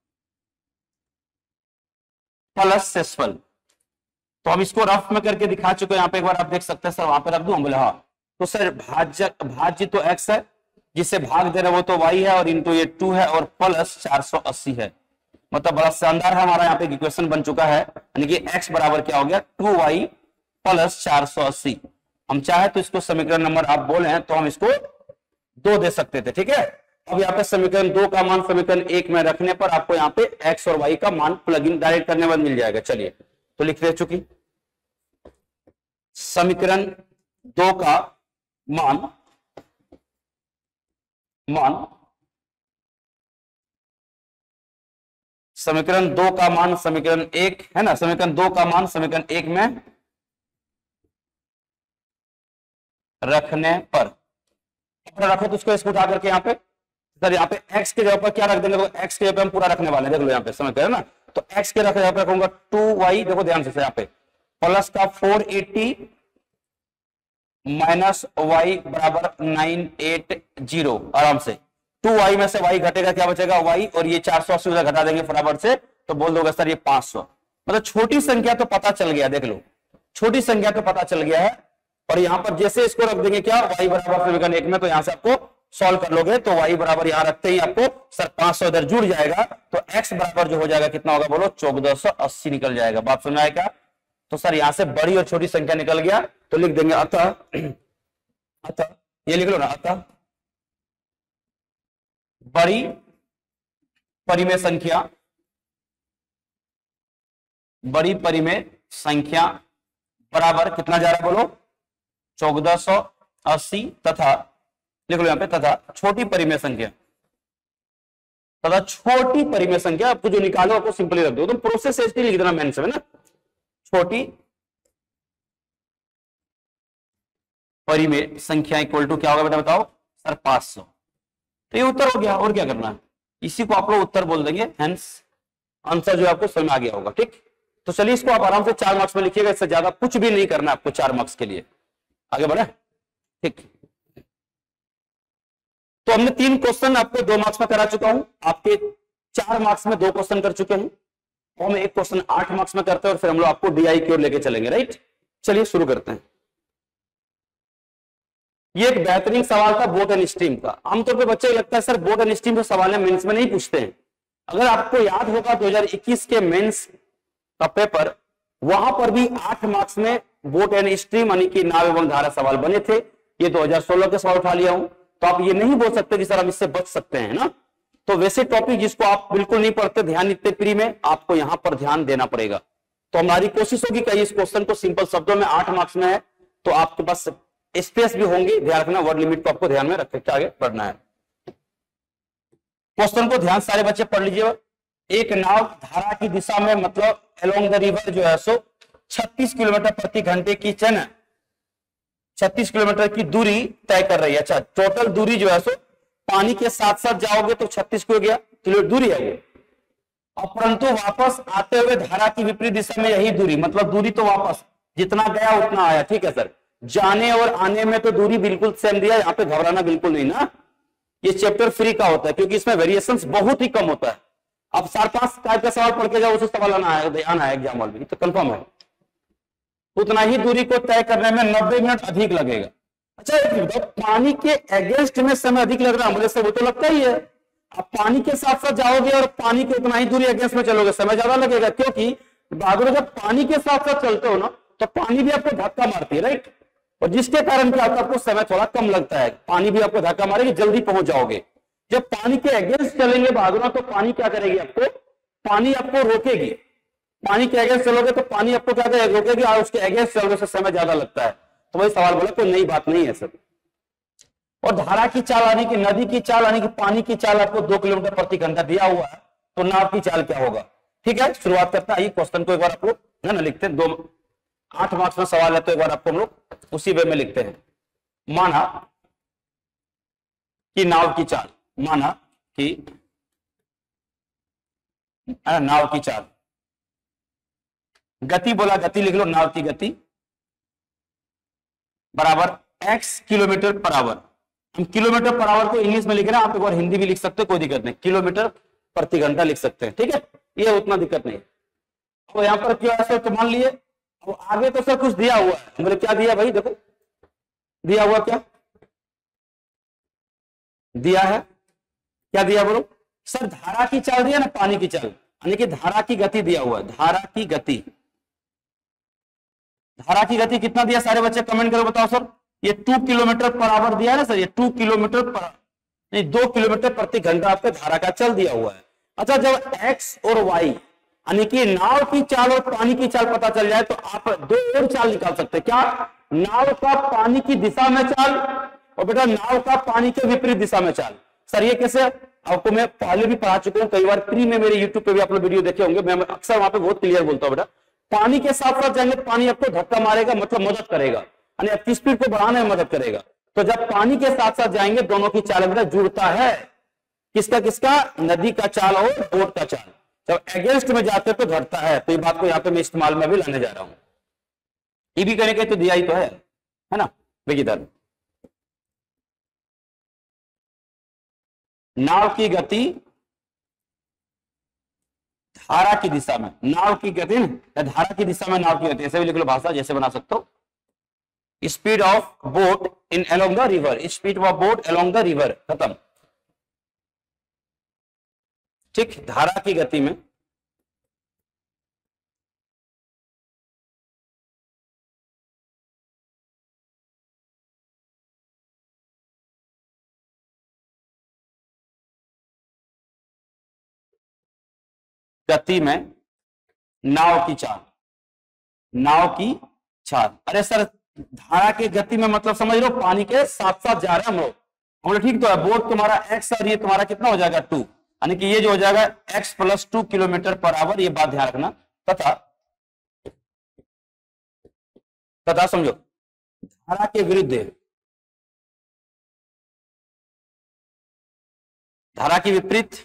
प्लस शेषफल। तो हम इसको रफ में करके दिखा चुके हैं, यहाँ पे एक बार आप देख सकते हैं। सर वहां पे रख दूं, हम बोले हाँ। तो सर भाज्य भाज्य तो x है, जिसे भाग दे रहे वो तो y है, और इंटू ये टू है, और प्लस चार सौ अस्सी है। मतलब बड़ा शानदार है, हमारा यहाँ पे इक्वेशन बन चुका है, यानी कि x बराबर क्या हो गया, टू वाई प्लस चार सौ अस्सी। हम चाहे तो इसको समीकरण नंबर आप बोले तो हम इसको दो दे सकते थे, ठीक है। अब यहाँ पे समीकरण दो का मान समीकरण एक में रखने पर आपको यहाँ पे x और y का मान प्लग इन डायरेक्ट करने में मिल जाएगा। चलिए तो लिख रहे चूंकि समीकरण दो का मान मान समीकरण दो का मान समीकरण एक है ना, समीकरण दो का मान समीकरण एक में रखने पर रखो तो उसको इसको उठा करके यहाँ पे सर यहाँ पे x के जगह पर क्या रख देंगे, तो x के जगह पे हम पूरा रखने वाले हैं, देख लो यहाँ पे समझ गए ना। तो x के जगह पे रखूंगा टू वाई, देखो ध्यान से यहाँ पे प्लस का फोर एटी माइनस वाई बराबर नाइन एट जीरो। आराम से टू वाई में से y घटेगा, क्या बचेगा y, और ये चार सौ अस्सी उधर घटा देंगे फटाफट से, तो बोल दोगे सर ये पांच सौ। मतलब छोटी संख्या तो पता चल गया, देख लो छोटी संख्या तो पता चल गया है। और यहां पर जैसे इसको रख देंगे क्या, y बराबर समीकरण एक में, तो यहां से आपको सॉल्व कर लोगे तो y बराबर यहां रखते ही आपको सर पांच सौ इधर जुड़ जाएगा, तो x बराबर जो हो जाएगा कितना होगा, बोलो चौदह सौ अस्सी निकल जाएगा। बात सुन आए क्या। तो सर यहां से बड़ी और छोटी संख्या निकल गया, तो लिख देंगे अतः अतः ये लिख लो ना, अतः बड़ी परिमेय संख्या बड़ी परिमेय संख्या बराबर कितना जा रहा है बोलो, चौदह सौ अस्सी, तथा लिख लो यहां पे, तथा छोटी परिमेय संख्या, तथा छोटी परिमेय संख्या, आपको जो निकालो आपको सिंपली रख दो, तो प्रोसेस एसटी लिख देना मेंस में ना, छोटी परिमेय संख्या इक्वल टू क्या होगा बेटा बताओ सर, पांच सौ। तो ये उत्तर हो गया, और क्या करना है, इसी को आप लोग उत्तर बोल देंगे, हेंस आंसर जो आपको समझ में आ गया होगा। ठीक, तो चलिए इसको आप आराम से चार मार्क्स में लिखिएगा, इससे ज्यादा कुछ भी नहीं करना आपको चार मार्क्स के लिए, आगे बढ़े। ठीक, तो हमने तीन क्वेश्चन आपको दो मार्क्स में करा चुका हूं, आपके चार मार्क्स में दो क्वेश्चन कर चुके हैं, और हम एक क्वेश्चन आठ मार्क्स में करते हैं, और फिर हम लोग आपको डीआई की ओर लेके चलेंगे। राइट, चलिए शुरू करते हैं। ये एक बेहतरीन सवाल था बोट एंड स्ट्रीम का। आमतौर पे बच्चे को लगता है सर बोट एंड स्ट्रीम के सवाल है मेंस में नहीं पूछते हैं। अगर आपको याद होगा दो हज़ार इक्कीस के मेंस का पेपर, वहां पर भी आठ मार्क्स में बोट एंड स्ट्रीम यानी कि नाव एवं धारा सवाल बने थे। ये दो हज़ार सोलह के सवाल उठा लिया हूं, तो आप ये नहीं बोल सकते कि सर हम इससे बच सकते हैं ना। तो वैसे टॉपिक जिसको आप बिल्कुल नहीं पढ़ते, ध्यान इतने प्री में, आपको यहां पर ध्यान देना पड़ेगा। तो हमारी कोशिश होगी कि इस क्वेश्चन को सिंपल शब्दों में, आठ मार्क्स में है तो आपके पास स्पेस भी होंगे, ध्यान रखना, वर्ड लिमिट को आपको ध्यान में रख के आगे बढ़ना है। क्वेश्चन को ध्यान सारे बच्चे पढ़ लीजिए। एक नाव धारा की दिशा में, मतलब अलोंग द रिवर जो है सो छत्तीस किलोमीटर प्रति घंटे की चन छत्तीस किलोमीटर की दूरी तय कर रही है। अच्छा, टोटल दूरी जो है सो पानी के साथ साथ जाओगे तो छत्तीस को गया किलोमीटर दूरी है वो, और परंतु वापस आते हुए धारा की विपरीत दिशा में यही दूरी, मतलब दूरी तो वापस जितना गया उतना आया। ठीक है सर, जाने और आने में तो दूरी बिल्कुल सेम दिया, यहां पे घबराना बिल्कुल नहीं ना। ये चैप्टर फ्री का होता है क्योंकि इसमें वेरिएशंस बहुत ही कम होता है। अब चार पांच टाइप का सवाल पढ़ के जाओ, उसे सवाल आना है आना है एग्जाम हॉल में, तो कंफर्म है उतना ही दूरी को तय करने में नब्बे मिनट अधिक लगेगा। अच्छा एक मिनट, पानी के अगेंस्ट में समय अधिक लग रहा है, मुझे से वो तो लगता ही है। आप पानी के साथ साथ जाओगे और पानी के उतना ही दूरी अगेंस्ट में चलोगे, समय ज्यादा लगेगा, क्योंकि बहादुर जब पानी के साथ साथ चलते हो ना तो पानी भी आपको धक्का मारती है। राइट, और जिसके कारण क्या होता है, आपको समय थोड़ा कम लगता है, पानी भी आपको धक्का मारेगी, जल्दी पहुंच जाओगे। जब पानी के अगेंस्ट चलेंगे बहादुर तो पानी क्या करेगी, आपको पानी आपको रोकेगी। पानी के अगेंस्ट चलोगे तो पानी आपको क्या करेगी, रोकेगी, और उसके अगेंस्ट चलोगे से समय ज्यादा लगता है। तो वही सवाल बोला, कोई नई बात नहीं है सर। और धारा की चाल यानी कि नदी की चाल यानी कि पानी की चाल आपको दो किलोमीटर प्रति घंटा दिया हुआ है, तो नाव की चाल क्या होगा। ठीक है, शुरुआत करते हैं। क्वेश्चन को एक बार आप लोग है ना लिखते हैं, दो आठ मार्क्स में सवाल है तो एक बार आपको हम लोग उसी वे में लिखते हैं। माना कि नाव की चाल, माना कि नाव की चाल, गति बोला, गति लिख लो, नाव की गति बराबर x किलोमीटर पर आवर। हम किलोमीटर पर आवर को इंग्लिश में लिख रहे हैं, आप एक बार हिंदी भी लिख सकते हो, कोई दिक्कत नहीं, किलोमीटर प्रति घंटा लिख सकते हैं। ठीक है, ये उतना दिक्कत नहीं। तो यहां पर क्या है तो मान लिए, अब आगे तो सर कुछ दिया हुआ है, बोले क्या दिया भाई, देखो दिया हुआ क्या दिया है, क्या दिया बोलो सर, धारा की चाल दिया ना, पानी की चाल यानी कि धारा की गति दिया हुआ है, धारा की गति, धारा की गति कितना दिया, सारे बच्चे कमेंट करो बताओ सर। ये टू किलोमीटर पर आवर दिया है ना सर, ये टू किलोमीटर पर नहीं दो किलोमीटर प्रति घंटा आपके धारा का चल दिया हुआ है। अच्छा, जब एक्स और वाई यानी कि नाव की चाल और पानी की चाल पता चल जाए तो आप दो और चाल निकाल सकते हैं। क्या, नाव का पानी की दिशा में चाल, और बेटा नाव का पानी के विपरीत दिशा में चाल। सर ये कैसे, आपको मैं पहले भी पढ़ा चुका हूं कई बार, प्री में मेरे यूट्यूब पे भी आप लोग वीडियो देखे होंगे, मैं अक्सर वहां पे बहुत क्लियर बोलता हूं बेटा, पानी के साथ साथ जाएंगे पानी आपको धक्का मारेगा, मतलब मदद करेगा, यानी आपकी स्पीड को बढ़ाने में मदद करेगा। तो जब पानी के साथ साथ जाएंगे दोनों की चाल बेटा जुड़ता है, किसका किसका, नदी का चाल और बोट का चाल। जब अगेंस्ट में जाते तो घटता है, तो ये बात को यहाँ पे मैं इस्तेमाल में भी लाने जा रहा हूं। ये भी करेंगे तो दिया ही तो है है ना। देखिए इधर नाव की गति धारा की दिशा में, नाव की गति ना धारा की दिशा में नाव की गति, ऐसे भी लिख लो भाषा जैसे बना सकते हो। Speed of boat in along the river, speed of boat along the river, खत्म। ठीक, धारा की गति में गति में नाव की चाल, नाव की चाल। अरे सर धारा की गति में मतलब समझ लो पानी के साथ साथ जा रहे हैं हम लोग। हम लोग ठीक तो है, बोट तुम्हारा एक्स और ये तुम्हारा कितना हो जाएगा टू, यानी कि ये जो हो जाएगा X plus two kilometre per hour, ये बात ध्यान रखना। तथा तथा समझो धारा के विरुद्ध, धारा के विपरीत,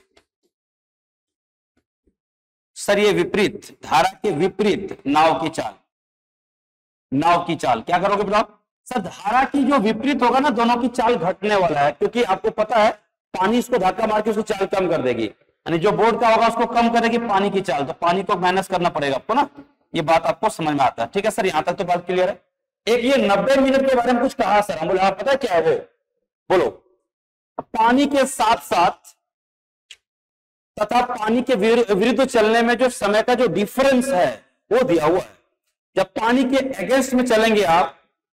सर ये विपरीत, धारा के विपरीत नाव की चाल, नाव की चाल क्या करोगे बताओ सर? धारा की जो विपरीत होगा ना, दोनों की चाल घटने वाला है, क्योंकि आपको पता है पानी इसको धक्का मार के उसकी चाल कम कर देगी, यानी जो बोट का होगा उसको कम करेगी पानी की चाल, तो पानी को माइनस करना पड़ेगा आपको ना। ये बात आपको समझ में आता है, ठीक है सर? यहां तक तो बात क्लियर है। एक ये नब्बे मिनट के बारे में कुछ कहा सर, हम बोले आप पता है क्या है वो, बोलो। पानी के साथ साथ तथा पानी के विरुद्ध चलने में जो समय का जो डिफरेंस है वो दिया हुआ है। जब पानी के अगेंस्ट में चलेंगे आप,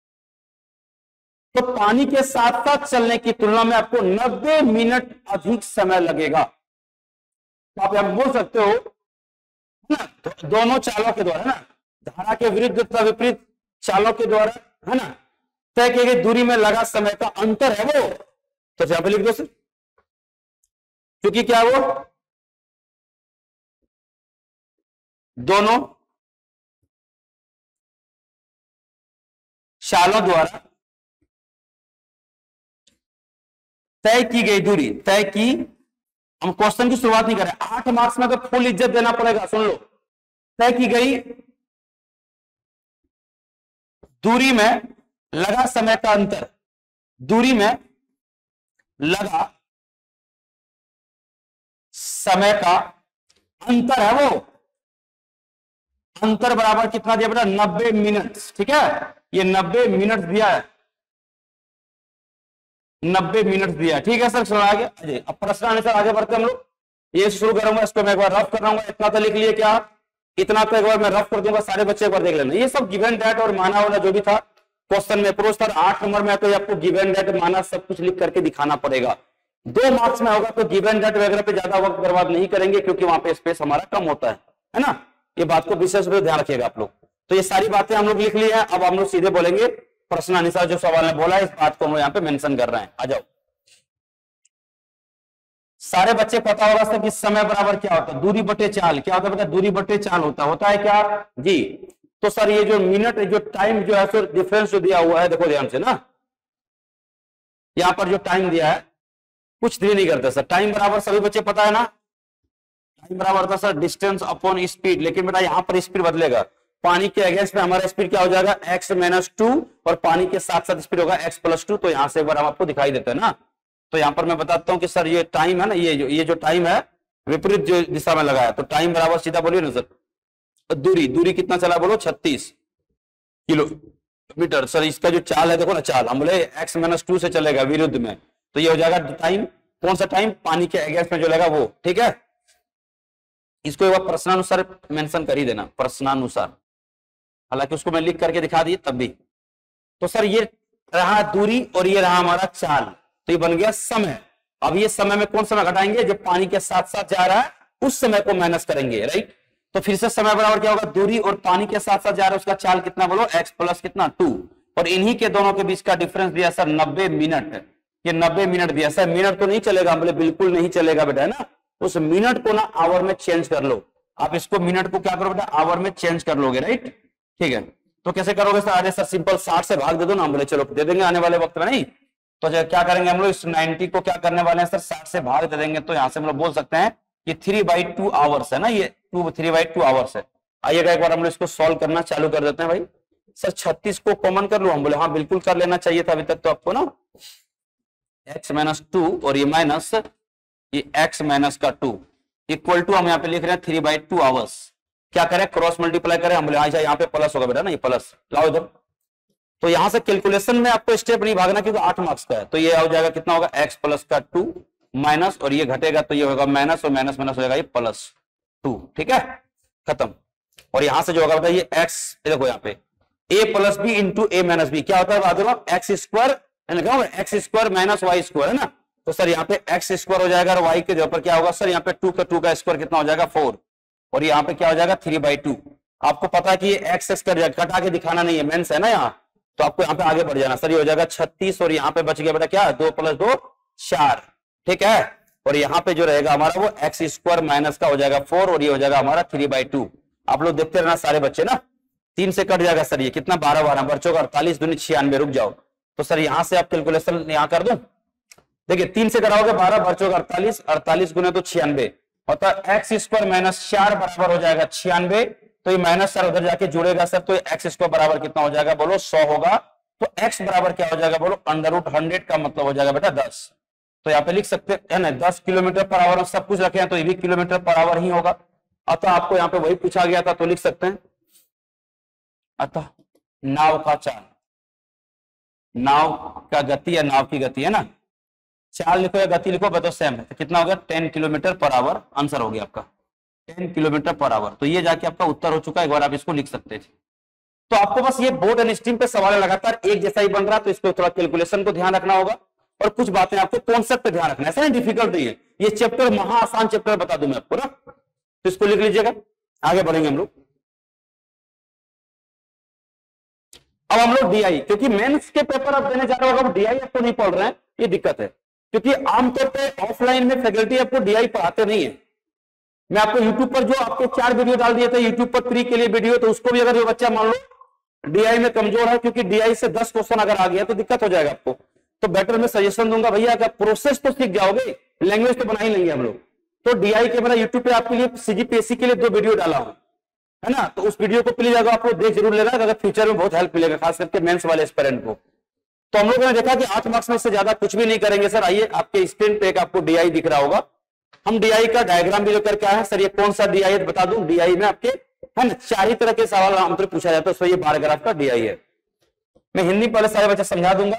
तो पानी के साथ साथ चलने की तुलना में आपको नब्बे मिनट अधिक समय लगेगा। तो आप यहां बोल सकते हो ना, तो दोनों चालों के द्वारा ना, धारा के विरुद्ध तथा विपरीत चालों के द्वारा है ना, तय की गई दूरी में लगा समय का अंतर है वो। तो यहां पे लिख दो सर, क्योंकि क्या है वो दोनों चालों द्वारा तय की गई दूरी, तय की, हम क्वेश्चन की शुरुआत नहीं कर रहे, आठ मार्क्स में तो फुल इज्जत देना पड़ेगा, सुन लो। तय की गई दूरी में लगा समय का अंतर, दूरी में लगा समय का अंतर है वो, अंतर बराबर कितना दिया बेटा? नब्बे मिनट, ठीक है? ये नब्बे मिनट दिया है, नब्बे मिनट दिया, ठीक है सर? चलो आगे, अब प्रश्न आने से आगे बढ़ते हम लोग। ये शुरू करूंगा, इसको मैं एक बार रफ कर रहा हूँ, इतना तो लिख लिए क्या? इतना तो एक बार मैं रफ कर दूंगा, सारे बच्चे एक बार देख लेना। ये सब गिवन डेट और माना वाला जो भी था क्वेश्चन में अप्रोच था, आठ नंबर में तो आपको गिवन डेट माना सब कुछ लिख करके दिखाना पड़ेगा। दो मार्क्स में होगा तो गिवन डेट वगैरह पे ज्यादा वक्त बर्बाद नहीं करेंगे, क्योंकि वहां पे स्पेस हमारा कम होता है, है ना? ये बात को विशेष रूप से ध्यान रखिएगा आप लोग। तो ये सारी बातें हम लोग लिख ली है, अब हम लोग सीधे बोलेंगे प्रश्न अनुसार जो सवाल ने बोला है, इस बात को हम लोग यहाँ पे मेंशन कर रहे हैं। आ जाओ, सारे बच्चे पता होगा सर कि समय बराबर क्या होता है? दूरी बटे चाल। क्या होता है बेटा? दूरी बटे चाल होता होता है क्या जी? तो सर ये जो मिनट जो टाइम जो है सर डिफरेंस जो दिया हुआ है, देखो ध्यान से ना, यहां पर जो टाइम दिया है कुछ भी नहीं करते सर। टाइम बराबर सभी बच्चे पता है ना, टाइम बराबर था सर डिस्टेंस अपॉन स्पीड, लेकिन बेटा यहां पर स्पीड बदलेगा। पानी के अगेंस्ट में हमारा स्पीड क्या हो जाएगा? एक्स माइनस टू, और पानी के साथ साथ स्पीड होगा एक्स प्लस टू। तो यहां से एक बार हम आपको दिखाई देते हैं ना, तो यहां पर मैं बताता हूं कि सर ये टाइम है ना, ये जो ये जो टाइम है विपरीत जो दिशा में लगाया, तो टाइम बराबर सीधा बोलिए ना सर, दूरी, दूरी कितना चला बोलो? छत्तीस किलोमीटर। सर इसका जो चाल है देखो ना, चाल हम बोले एक्स माइनस टू से चलेगा विरुद्ध में, तो ये हो जाएगा टाइम। कौन सा टाइम? पानी के अगेंस्ट में जो लगा वो, ठीक है? इसको एक बार प्रश्नानुसार मेंशन कर ही देना, प्रश्नानुसार, हालांकि उसको मैं लिख करके दिखा दी तब भी। तो सर ये रहा दूरी और ये रहा हमारा चाल, तो ये बन गया समय। अब ये समय में कौन समय घटाएंगे? जब पानी के साथ साथ जा रहा है उस समय को माइनस करेंगे, राइट? तो फिर से समय बराबर क्या होगा? दूरी और पानी के साथ साथ जा रहा है उसका चाल कितना बोलो? एक्स प्लस कितना? टू। और इन्हीं के दोनों के बीच का डिफरेंस दिया सर नब्बे मिनट। ये नब्बे मिनट दिया सर, मिनट तो नहीं चलेगा, बोले बिल्कुल नहीं चलेगा बेटा, है ना? उस मिनट को ना आवर में चेंज कर लो आप, इसको मिनट को क्या करो बेटा? आवर में चेंज कर लोगे, राइट? ठीक है, तो कैसे करोगे सर? अरे सर सिंपल साठ से भाग दे दो ना, बोले चलो दे देंगे आने वाले वक्त में, नहीं तो क्या करेंगे हम लोग? इस नाइनटी को क्या करने वाले हैं सर? साठ से भाग दे देंगे, तो यहां से हम लोग बोल सकते हैं कि थ्री बाई टू आवर्स है ना, ये two three by two hours है। आइएगा एक बार हम लोग इसको सॉल्व करना चालू कर देते हैं भाई। सर छत्तीस को कॉमन कर लो, हम बोले हाँ बिल्कुल कर लेना चाहिए था अभी तक तो आपको ना। एक्स माइनस टू और ये माइनस ये एक्स माइनस का टू इक्वल टू हम यहाँ पे लिख रहे हैं थ्री बाई टू आवर्स। क्या करें? क्रॉस मल्टीप्लाई करें, हम बोले हाँ यहाँ पे प्लस होगा बेटा ना, ये प्लस लाओ इधर। तो यहां से कैलकुलेशन में आपको स्टेप नहीं भागना क्योंकि आठ मार्क्स का है, तो ये हो जाएगा कितना होगा? एक्स प्लस का टू माइनस, और ये घटेगा तो ये होगा माइनस, और माइनस माइनस हो जाएगा ये प्लस टू, ठीक है? खत्म। और यहां से जो होगा बताइए एक्स, देखो यहाँ पे A plus B into A minus B क्या होता है? बात X square X square minus Y square, है ना? तो सर यहाँ पे एक्स स्क्वायर हो जाएगा और वाई के ऊपर क्या होगा सर? यहाँ पे टू का टू का स्क्वायर कितना हो जाएगा? फोर, और यहाँ पे क्या हो जाएगा थ्री बाई टू। आपको पता है कि ये एक्स एक्स कर जाएगा, कटा के दिखाना नहीं है, मेंस है ना यहाँ, तो आपको यहाँ पे आगे बढ़ जाना। सर ये हो जाएगा छत्तीस और यहाँ पे बच गया बेटा क्या, दो प्लस दो चार, ठीक है। और यहाँ पे जो रहेगा हमारा वो एक्स स्क्वायर माइनस का हो जाएगा फोर और ये हो जाएगा हमारा थ्री बाई टू। आप लोग देखते रहना सारे बच्चे ना, तीन से कट जाएगा सर ये कितना, बारह बारह बच्चों का अड़तालीस दूनी छियानवे, रुक जाओ। तो सर यहां से आप कैलकुलेशन यहाँ कर दो, देखिए तीन से कराओगे बारह बच्चों का अड़तालीस, अड़तालीस गुने तो छियानवे, मतलब एक्स स्क्वायर माइनस चार बराबर हो जाएगा छियानवे। तो ये माइनस चार उधर जाके जुड़ेगा सर, तो एक्स स्क्वायर बराबर कितना हो जाएगा बोलो, सौ होगा। तो एक्स बराबर क्या हो जाएगा बोलो, अंडर रूट हंड्रेड का मतलब हो जाएगा बेटा दस। तो यहाँ पे लिख सकते हैं ना दस किलोमीटर पर आवर, सब कुछ रखे हैं तो ये भी किलोमीटर पर आवर ही होगा। अतः आपको यहाँ पे वही पूछा गया था तो लिख सकते हैं, अतः नाव का चाल, नाव का गति या नाव की गति है ना, चाल लिखो या गति लिखो बताओ सेम है, तो कितना हो गया ten kilometre per hour, answer हो गया आपका टेन किलोमीटर पर आवर। तो ये जाके आपका उत्तर हो चुका है, एक बार आप इसको लिख सकते थे। तो आपको बस ये बोर्ड एंड स्ट्रीम पे सवाल लगातार एक जैसा ही बन रहा है, तो इसको थोड़ा कैलकुलेशन को ध्यान रखना होगा और कुछ बातें आपको कॉन्सेप्ट पे ध्यान रखना है, ऐसा नहीं डिफिकल्ट नहीं है, ये चैप्टर महा आसान चैप्टर बता दूं मैं आपको ना, तो इसको लिख लीजिएगा, आगे बढ़ेंगे हम लोग। अब हम लोग डीआई, क्योंकि मेंस के पेपर आप देने जा रहे हो, अगर डीआई आपको नहीं पढ़ रहे हैं ये दिक्कत है, क्योंकि आमतौर पे ऑफलाइन में फैकल्टी आपको डीआई पढ़ाते नहीं है। मैं आपको यूट्यूब पर जो आपको चार वीडियो डाल दिए थे यूट्यूब पर फ्री के लिए वीडियो, तो उसको भी अगर जो बच्चा मान लो डीआई में कमजोर है, क्योंकि डीआई से दस क्वेश्चन अगर आ गया तो दिक्कत हो जाएगा आपको, तो बेटर मैं सजेशन दूंगा भैया अगर प्रोसेस तो सीख जाओगे, लैंग्वेज तो बना ही लेंगे हम लोग। तो डीआई के मेरा यूट्यूब पे आपके लिए सीजीपीएससी के लिए दो वीडियो डाला हूं, है ना, तो उस वीडियो को प्लीज अगर आप लोग देख जरूर लेना, अगर फ्यूचर में बहुत हेल्प मिलेगा, खास करके मेंस वाले एस्पिरेंट को। तो हम लोगों ने देखा कि आठ मार्क्स में से ज्यादा कुछ भी नहीं करेंगे सर। आइए आपके स्क्रीन पे एक आपको डीआई दिख रहा होगा, हम डीआई का डायग्राम भी लेकर के आए हैं। सर ये कौन सा डीआई है बता दूं, डीआई में आपके है ना चार ही तरह के सवाल आमतौर पूछा जाता है, सो ये बार ग्राफ का डीआई है। मैं हिंदी पहले सारे बच्चे समझा दूंगा,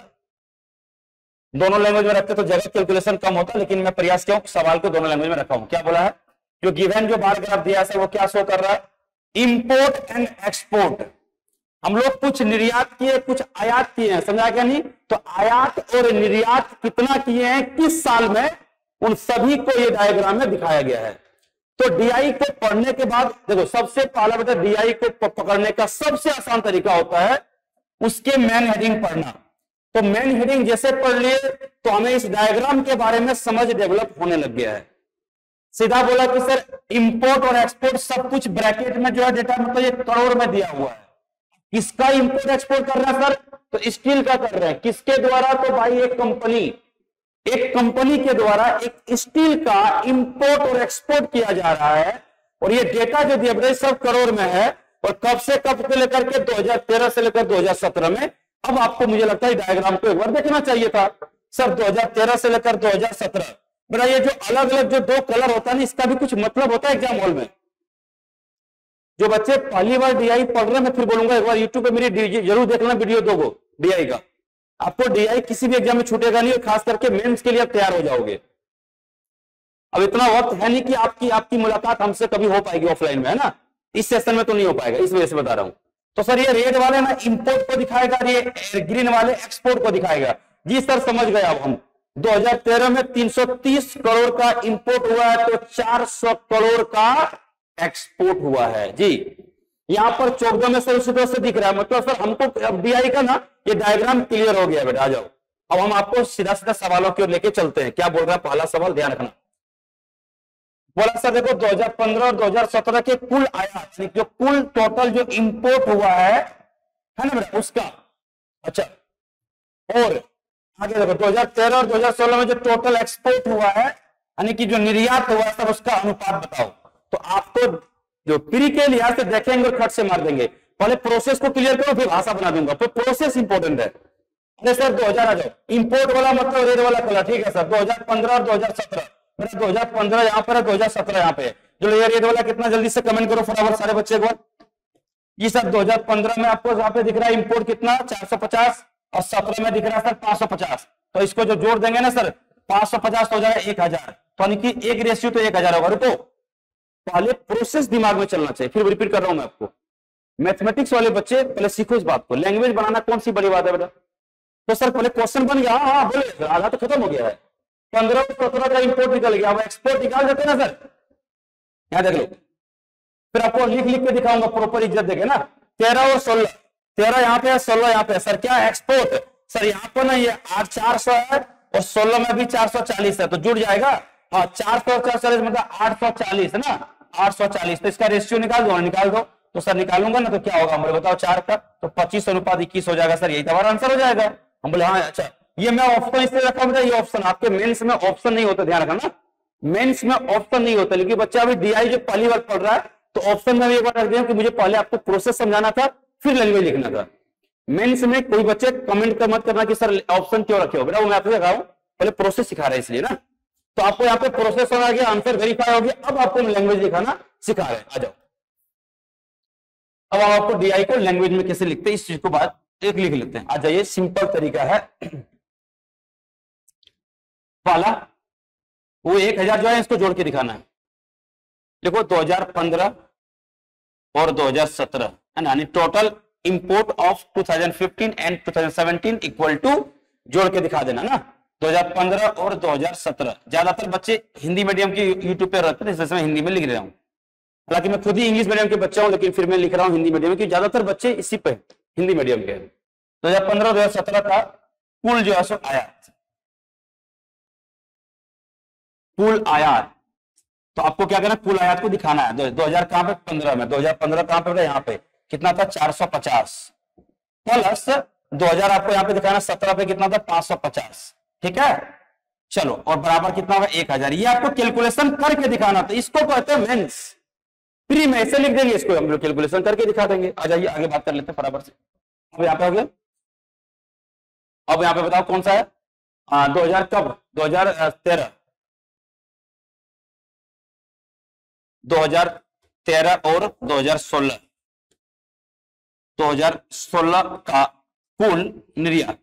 दोनों लैंग्वेज में रखते तो जगह कैलकुलेशन कम होता, लेकिन मैं प्रयास किया हूं सवाल को दोनों लैंग्वेज में रखा हूं। क्या बोला है, जो गिवन जो बार ग्राफ दिया है वो क्या शो कर रहा है, इंपोर्ट एंड एक्सपोर्ट। हम लोग कुछ निर्यात किए कुछ आयात किए हैं, समझा क्या नहीं, तो आयात और निर्यात कितना किए हैं किस साल में, उन सभी को ये डायग्राम में दिखाया गया है। तो डीआई को पढ़ने के बाद देखो सबसे पहला बेटा डीआई को पकड़ने का सबसे आसान तरीका होता है उसके मेन हेडिंग पढ़ना। तो मेन हेडिंग जैसे पढ़ लिए तो हमें इस डायग्राम के बारे में समझ डेवलप होने लग गया है। सीधा बोला कि सर इंपोर्ट और एक्सपोर्ट सब कुछ ब्रैकेट में जो है डेटा मतलब ये करोड़ में दिया हुआ है, किसका इंपोर्ट एक्सपोर्ट कर रहा है सर, तो स्टील का कर रहे हैं, किसके द्वारा, तो भाई एक कंपनी एक कंपनी के द्वारा एक स्टील का इंपोर्ट और एक्सपोर्ट किया जा रहा है। और ये डेटा जो दिया सब करोड़ में है, और कब से कब से लेकर के दो हज़ार तेरह से लेकर दो हज़ार सत्रह में। अब आपको मुझे लगता है डायग्राम को एक बार देखना चाहिए था सर, दो हज़ार तेरह से लेकर दो हज़ार सत्रह। मेरा ये जो अलग अलग जो दो कलर होता है ना, इसका भी कुछ मतलब होता है एग्जाम हॉल में। जो बच्चे पहली बार डीआई पढ़ रहे हैं, मैं फिर बोलूंगा एक बार यूट्यूब पे मेरी जरूर देखना वीडियो दोगो डीआई का, आपको डीआई किसी भी एग्जाम में छूटेगा नहीं, और खास करके मेंस के लिए आप तैयार हो जाओगे। अब इतना वक्त है नहीं कि आपकी आपकी मुलाकात हमसे कभी हो पाएगी ऑफलाइन में, है ना, इस सेशन में तो नहीं हो पाएगा, इस वजह से बता रहा हूं। तो सर ये रेड वाले ना इंपोर्ट को दिखाएगा, ये ग्रीन वाले एक्सपोर्ट को दिखाएगा। जी सर समझ गए। अब हम दो हज़ार तेरह में तीन सौ तीस करोड़ का इंपोर्ट हुआ है, तो चार सौ करोड़ का एक्सपोर्ट हुआ है जी। यहां पर चौदह में सर उसी तरह से दिख रहा है, मतलब सर हमको अब डीआई का ना ये डायग्राम क्लियर हो गया बेटा। आ जाओ अब हम आपको सीधा सीधा सवालों की ओर लेके चलते हैं। क्या बोल रहा है पहला सवाल, ध्यान रखना। बोला सर देखो दो हज़ार पंद्रह और दो हज़ार सत्रह के कुल आयात, जो कुल टोटल जो इंपोर्ट हुआ है है ना बेटा उसका, अच्छा, और आगे देखो दो हज़ार तेरह और दो हज़ार सोलह में जो टोटल एक्सपोर्ट हुआ है यानी कि जो निर्यात हुआ है, उसका अनुपात बताओ। तो आपको जो प्री के लिहाज से देखेंगे और खट से मार देंगे। पहले प्रोसेस को क्लियर करो फिर भाषा बना दूंगा, तो प्रोसेस इंपॉर्टेंट है। अरे सर दो हज़ार आ जाओ, इंपोर्ट वाला मतलब रेड वाला कलर, ठीक है सर। दो हज़ार पंद्रह और दो हज़ार सत्रह, मेरा दो हज़ार पंद्रह यहाँ पर है, दो हज़ार सत्रह यहाँ पे। जो ये रेड वाला कितना जल्दी से कमेंट करो फटाफट सारे बच्चे को। जी सर दो हज़ार पंद्रह में आपको यहाँ पे दिख रहा है इंपोर्ट कितना चार सौ पचास, और सत्रह में दिख रहा है सर पांच सौ पचास। तो इसको जो जोड़ देंगे ना सर पांच सौ पचास हो जाएगा एक हजार, तो यानी कि एक रेशियो तो एक हजार होगा। रुको पहले प्रोसेस दिमाग में चलना चाहिए, फिर रिपीट कर रहा हूं मैं आपको। मैथमेटिक्स वाले बच्चे पहले सीखो इस बात को। लैंग्वेज बनाना कौन सी बड़ी बात है बेटा। तो सर पहले क्वेश्चन बन गया, हाँ हाँ बोले आधा तो खत्म हो गया है। पंद्रह सत्रह का इंपोर्ट निकल गया, अब एक्सपोर्ट निकाल देते ना सर। यहां देख लो फिर आपको लिख लिख के दिखाऊंगा, प्रॉपर इज्जत देके ना। तेरह और सोलह, तेरह यहाँ पे है, सोलह यहाँ पे है। सर क्या है एक्सपोर्ट? सर यहाँ पर ना ये आठ चार सौ है और सोलह में भी चार सौ चालीस है, तो जुड़ जाएगा। हाँ चार सौ चालीस मतलब आठ सौ चालीस है ना, आठ सौ चालीस। तो इसका रेशियो निकाल दो, निकाल दो। तो सर निकालूंगा ना तो क्या होगा, मुझे बताओ। चार का तो पच्चीस अनुपात इक्कीस हो जाएगा। सर यही हमारा आंसर हो जाएगा। हम बोले हाँ अच्छा। ये मैं ऑप्शन इसलिए रखा बेटा, ये ऑप्शन आपके मेंस में ऑप्शन नहीं होता, ध्यान रखना। मेंस में ऑप्शन नहीं होता, लेकिन बच्चा अभी डीआई जो पहली बार पढ़ रहा है तो ऑप्शन में एक बार रख दिया कि मुझे पहले आपको प्रोसेस समझाना था फिर लैंग्वेज लिखना था। मेंस में कोई बच्चे कमेंट कर मत करना कि सर ऑप्शन क्यों रखे हो, बेटा वो मैं आपको दिखा रहा हूं, पहले प्रोसेस सिखा रहे हैं इसलिए ना। तो आपको यहाँ पे प्रोसेस हो गया, आंसर वेरीफाई हो गया, अब आपको लैंग्वेज लिखाना सिखा रहे हैं। आ जाओ, अब आपको डीआई को लैंग्वेज में कैसे लिखते हैं इस चीज को बात एक लिख लेते हैं। आ जाइए, सिंपल तरीका है। पहला वो एक हजार जो है इसको जोड़ के दिखाना है। देखो दो हजार पंद्रह और दो हजार सत्रह है ना, यानी टोटल इंपोर्ट ऑफ दो हज़ार पंद्रह एंड दो हज़ार सत्रह इक्वल टू जोड़ के दिखा देना ना, दो हज़ार पंद्रह और दो हज़ार सत्रह। ज्यादातर बच्चे हिंदी मीडियम के यूट्यूब पे रहते हैं, इसलिए मैं हिंदी में लिख रहा हूं। हालांकि मैं खुद ही इंग्लिश मीडियम के बच्चा हूं, लेकिन फिर मैं लिख रहा हूं हिंदी मीडियम की, ज्यादातर बच्चे इसी पे हिंदी मीडियम के। दो हजार पंद्रह दो हजार सत्रह का कुल जो है सो आयात, कुल आयात। तो आपको क्या करना, कुल आयात को दिखाना है। दो हजार कहां पे, पंद्रह में। दो हजार पंद्रह कहां पे, यहाँ पे कितना था, चार सौ पचास प्लस दो हजार आपको यहाँ पे दिखाना, सत्रह पे कितना था, पांच सौ पचास। ठीक है, चलो, और बराबर कितना होगा, एक हजार। ये आपको कैलकुलेशन करके दिखाना था, इसको कहते हैं मेंस। प्री में ऐसे लिख देंगे, इसको हम लोग कैलकुलेशन करके दिखा देंगे। आ जाइए आगे बात कर लेते हैं बराबर से। अब यहाँ पे हो गया, अब यहाँ पे बताओ कौन सा है, दो हजार कब, दो हजार तेरह दो हजार तेरह और दो हजार सोलह दो हजार सोलह का कुल निर्यात,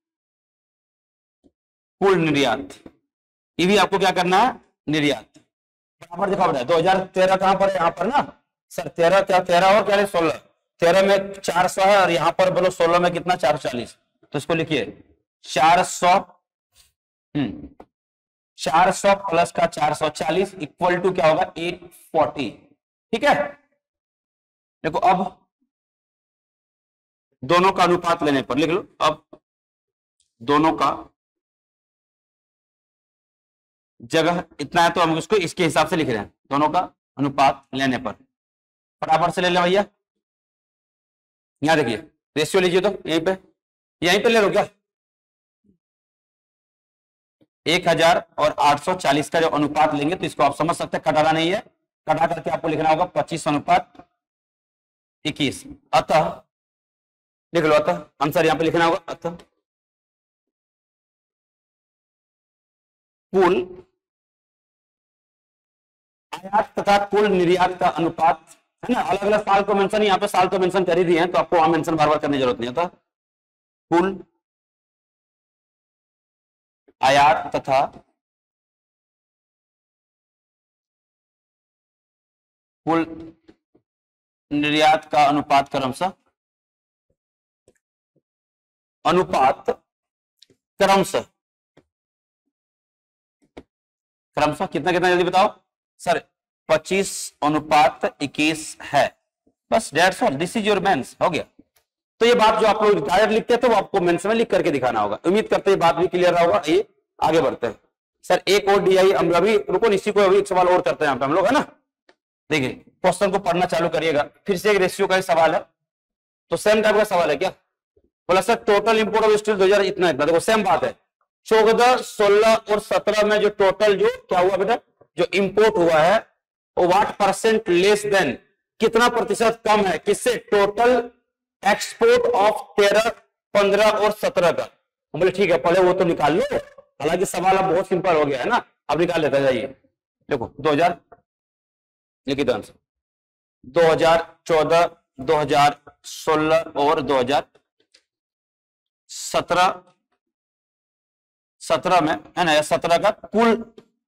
कुल निर्यात, ये भी आपको क्या करना है, निर्यात बराबर दिखा रहा है। दो हजार तेरह कहां पर है, यहां पर ना सर, तेरह क्या, तेरह और क्या, सोलह। तेरह में चार सौ है और यहां पर बोलो सोलह में कितना, चार सौ चालीस। तो इसको लिखिए चार सौ, हम्म चार सौ प्लस का चार सौ चालीस इक्वल टू क्या होगा, आठ सौ चालीस। ठीक है, देखो अब दोनों का अनुपात लेने पर लिख लो। अब दोनों का जगह इतना है तो हम उसको इसके हिसाब से लिख रहे हैं, दोनों का अनुपात लेने पर। बराबर से ले लो भैया, यहां देखिए रेशियो लीजिए, तो यहीं पे यहीं पे ले लो क्या, एक हजार और आठ सौ चालीस का जो अनुपात लेंगे तो इसको आप समझ सकते हैं, कटाना नहीं है, कटा करके आपको लिखना होगा पच्चीस अनुपात इक्कीस। अतः लिख लो, अतः आंसर यहां पे लिखना होगा, अतः कुल आयात तथा कुल निर्यात का अनुपात है ना, अलग अलग साल को मेंशन, यहाँ पे साल को मेंशन कर ही दिए हैं, तो आपको वहां मेंशन बार बार करने की जरूरत नहीं होता। कुल आयात तथा कुल निर्यात का अनुपात क्रमशः, अनुपात क्रमशः क्रमशः कितना कितना जल्दी बताओ सर, पच्चीस अनुपात इक्कीस है। बस that's all, this is your mains, हो गया। तो ये बात जो आप लोग रिटायर्ड लिखते हैं तो वो आपको मेंस में लिख करके दिखाना होगा। उम्मीद करते हैं बात भी क्लियर होगा। ये आगे बढ़ते हैं सर, एक और डीआई हम अभी रुको, इसी को अभी एक सवाल और करते हैं यहाँ पे हम लोग, है ना। देखिए क्वेश्चन को पढ़ना चालू करिएगा, फिर से एक रेशियो का सवाल है, तो सेम टाइप का सवाल है क्या, बोला sir total import of steel दो हजार इतना इतना। देखो सेम बात है, चौदह सोलह और सत्रह में जो टोटल जो क्या हुआ बेटा, जो इंपोर्ट हुआ है वो वाट परसेंट लेस देन, कितना प्रतिशत कम है किससे, टोटल एक्सपोर्ट ऑफ तेरह पंद्रह और सत्रह का। बोले ठीक है, पहले वो तो निकाल लो, हालांकि सवाल अब बहुत सिंपल हो गया है ना, अब निकाल लेते जाइए। देखो दो हजार लिखिए तो आंसर, दो हजार चौदह दो हजार सोलह और दो हजार सत्रह सत्रह में है ना, सत्रह का कुल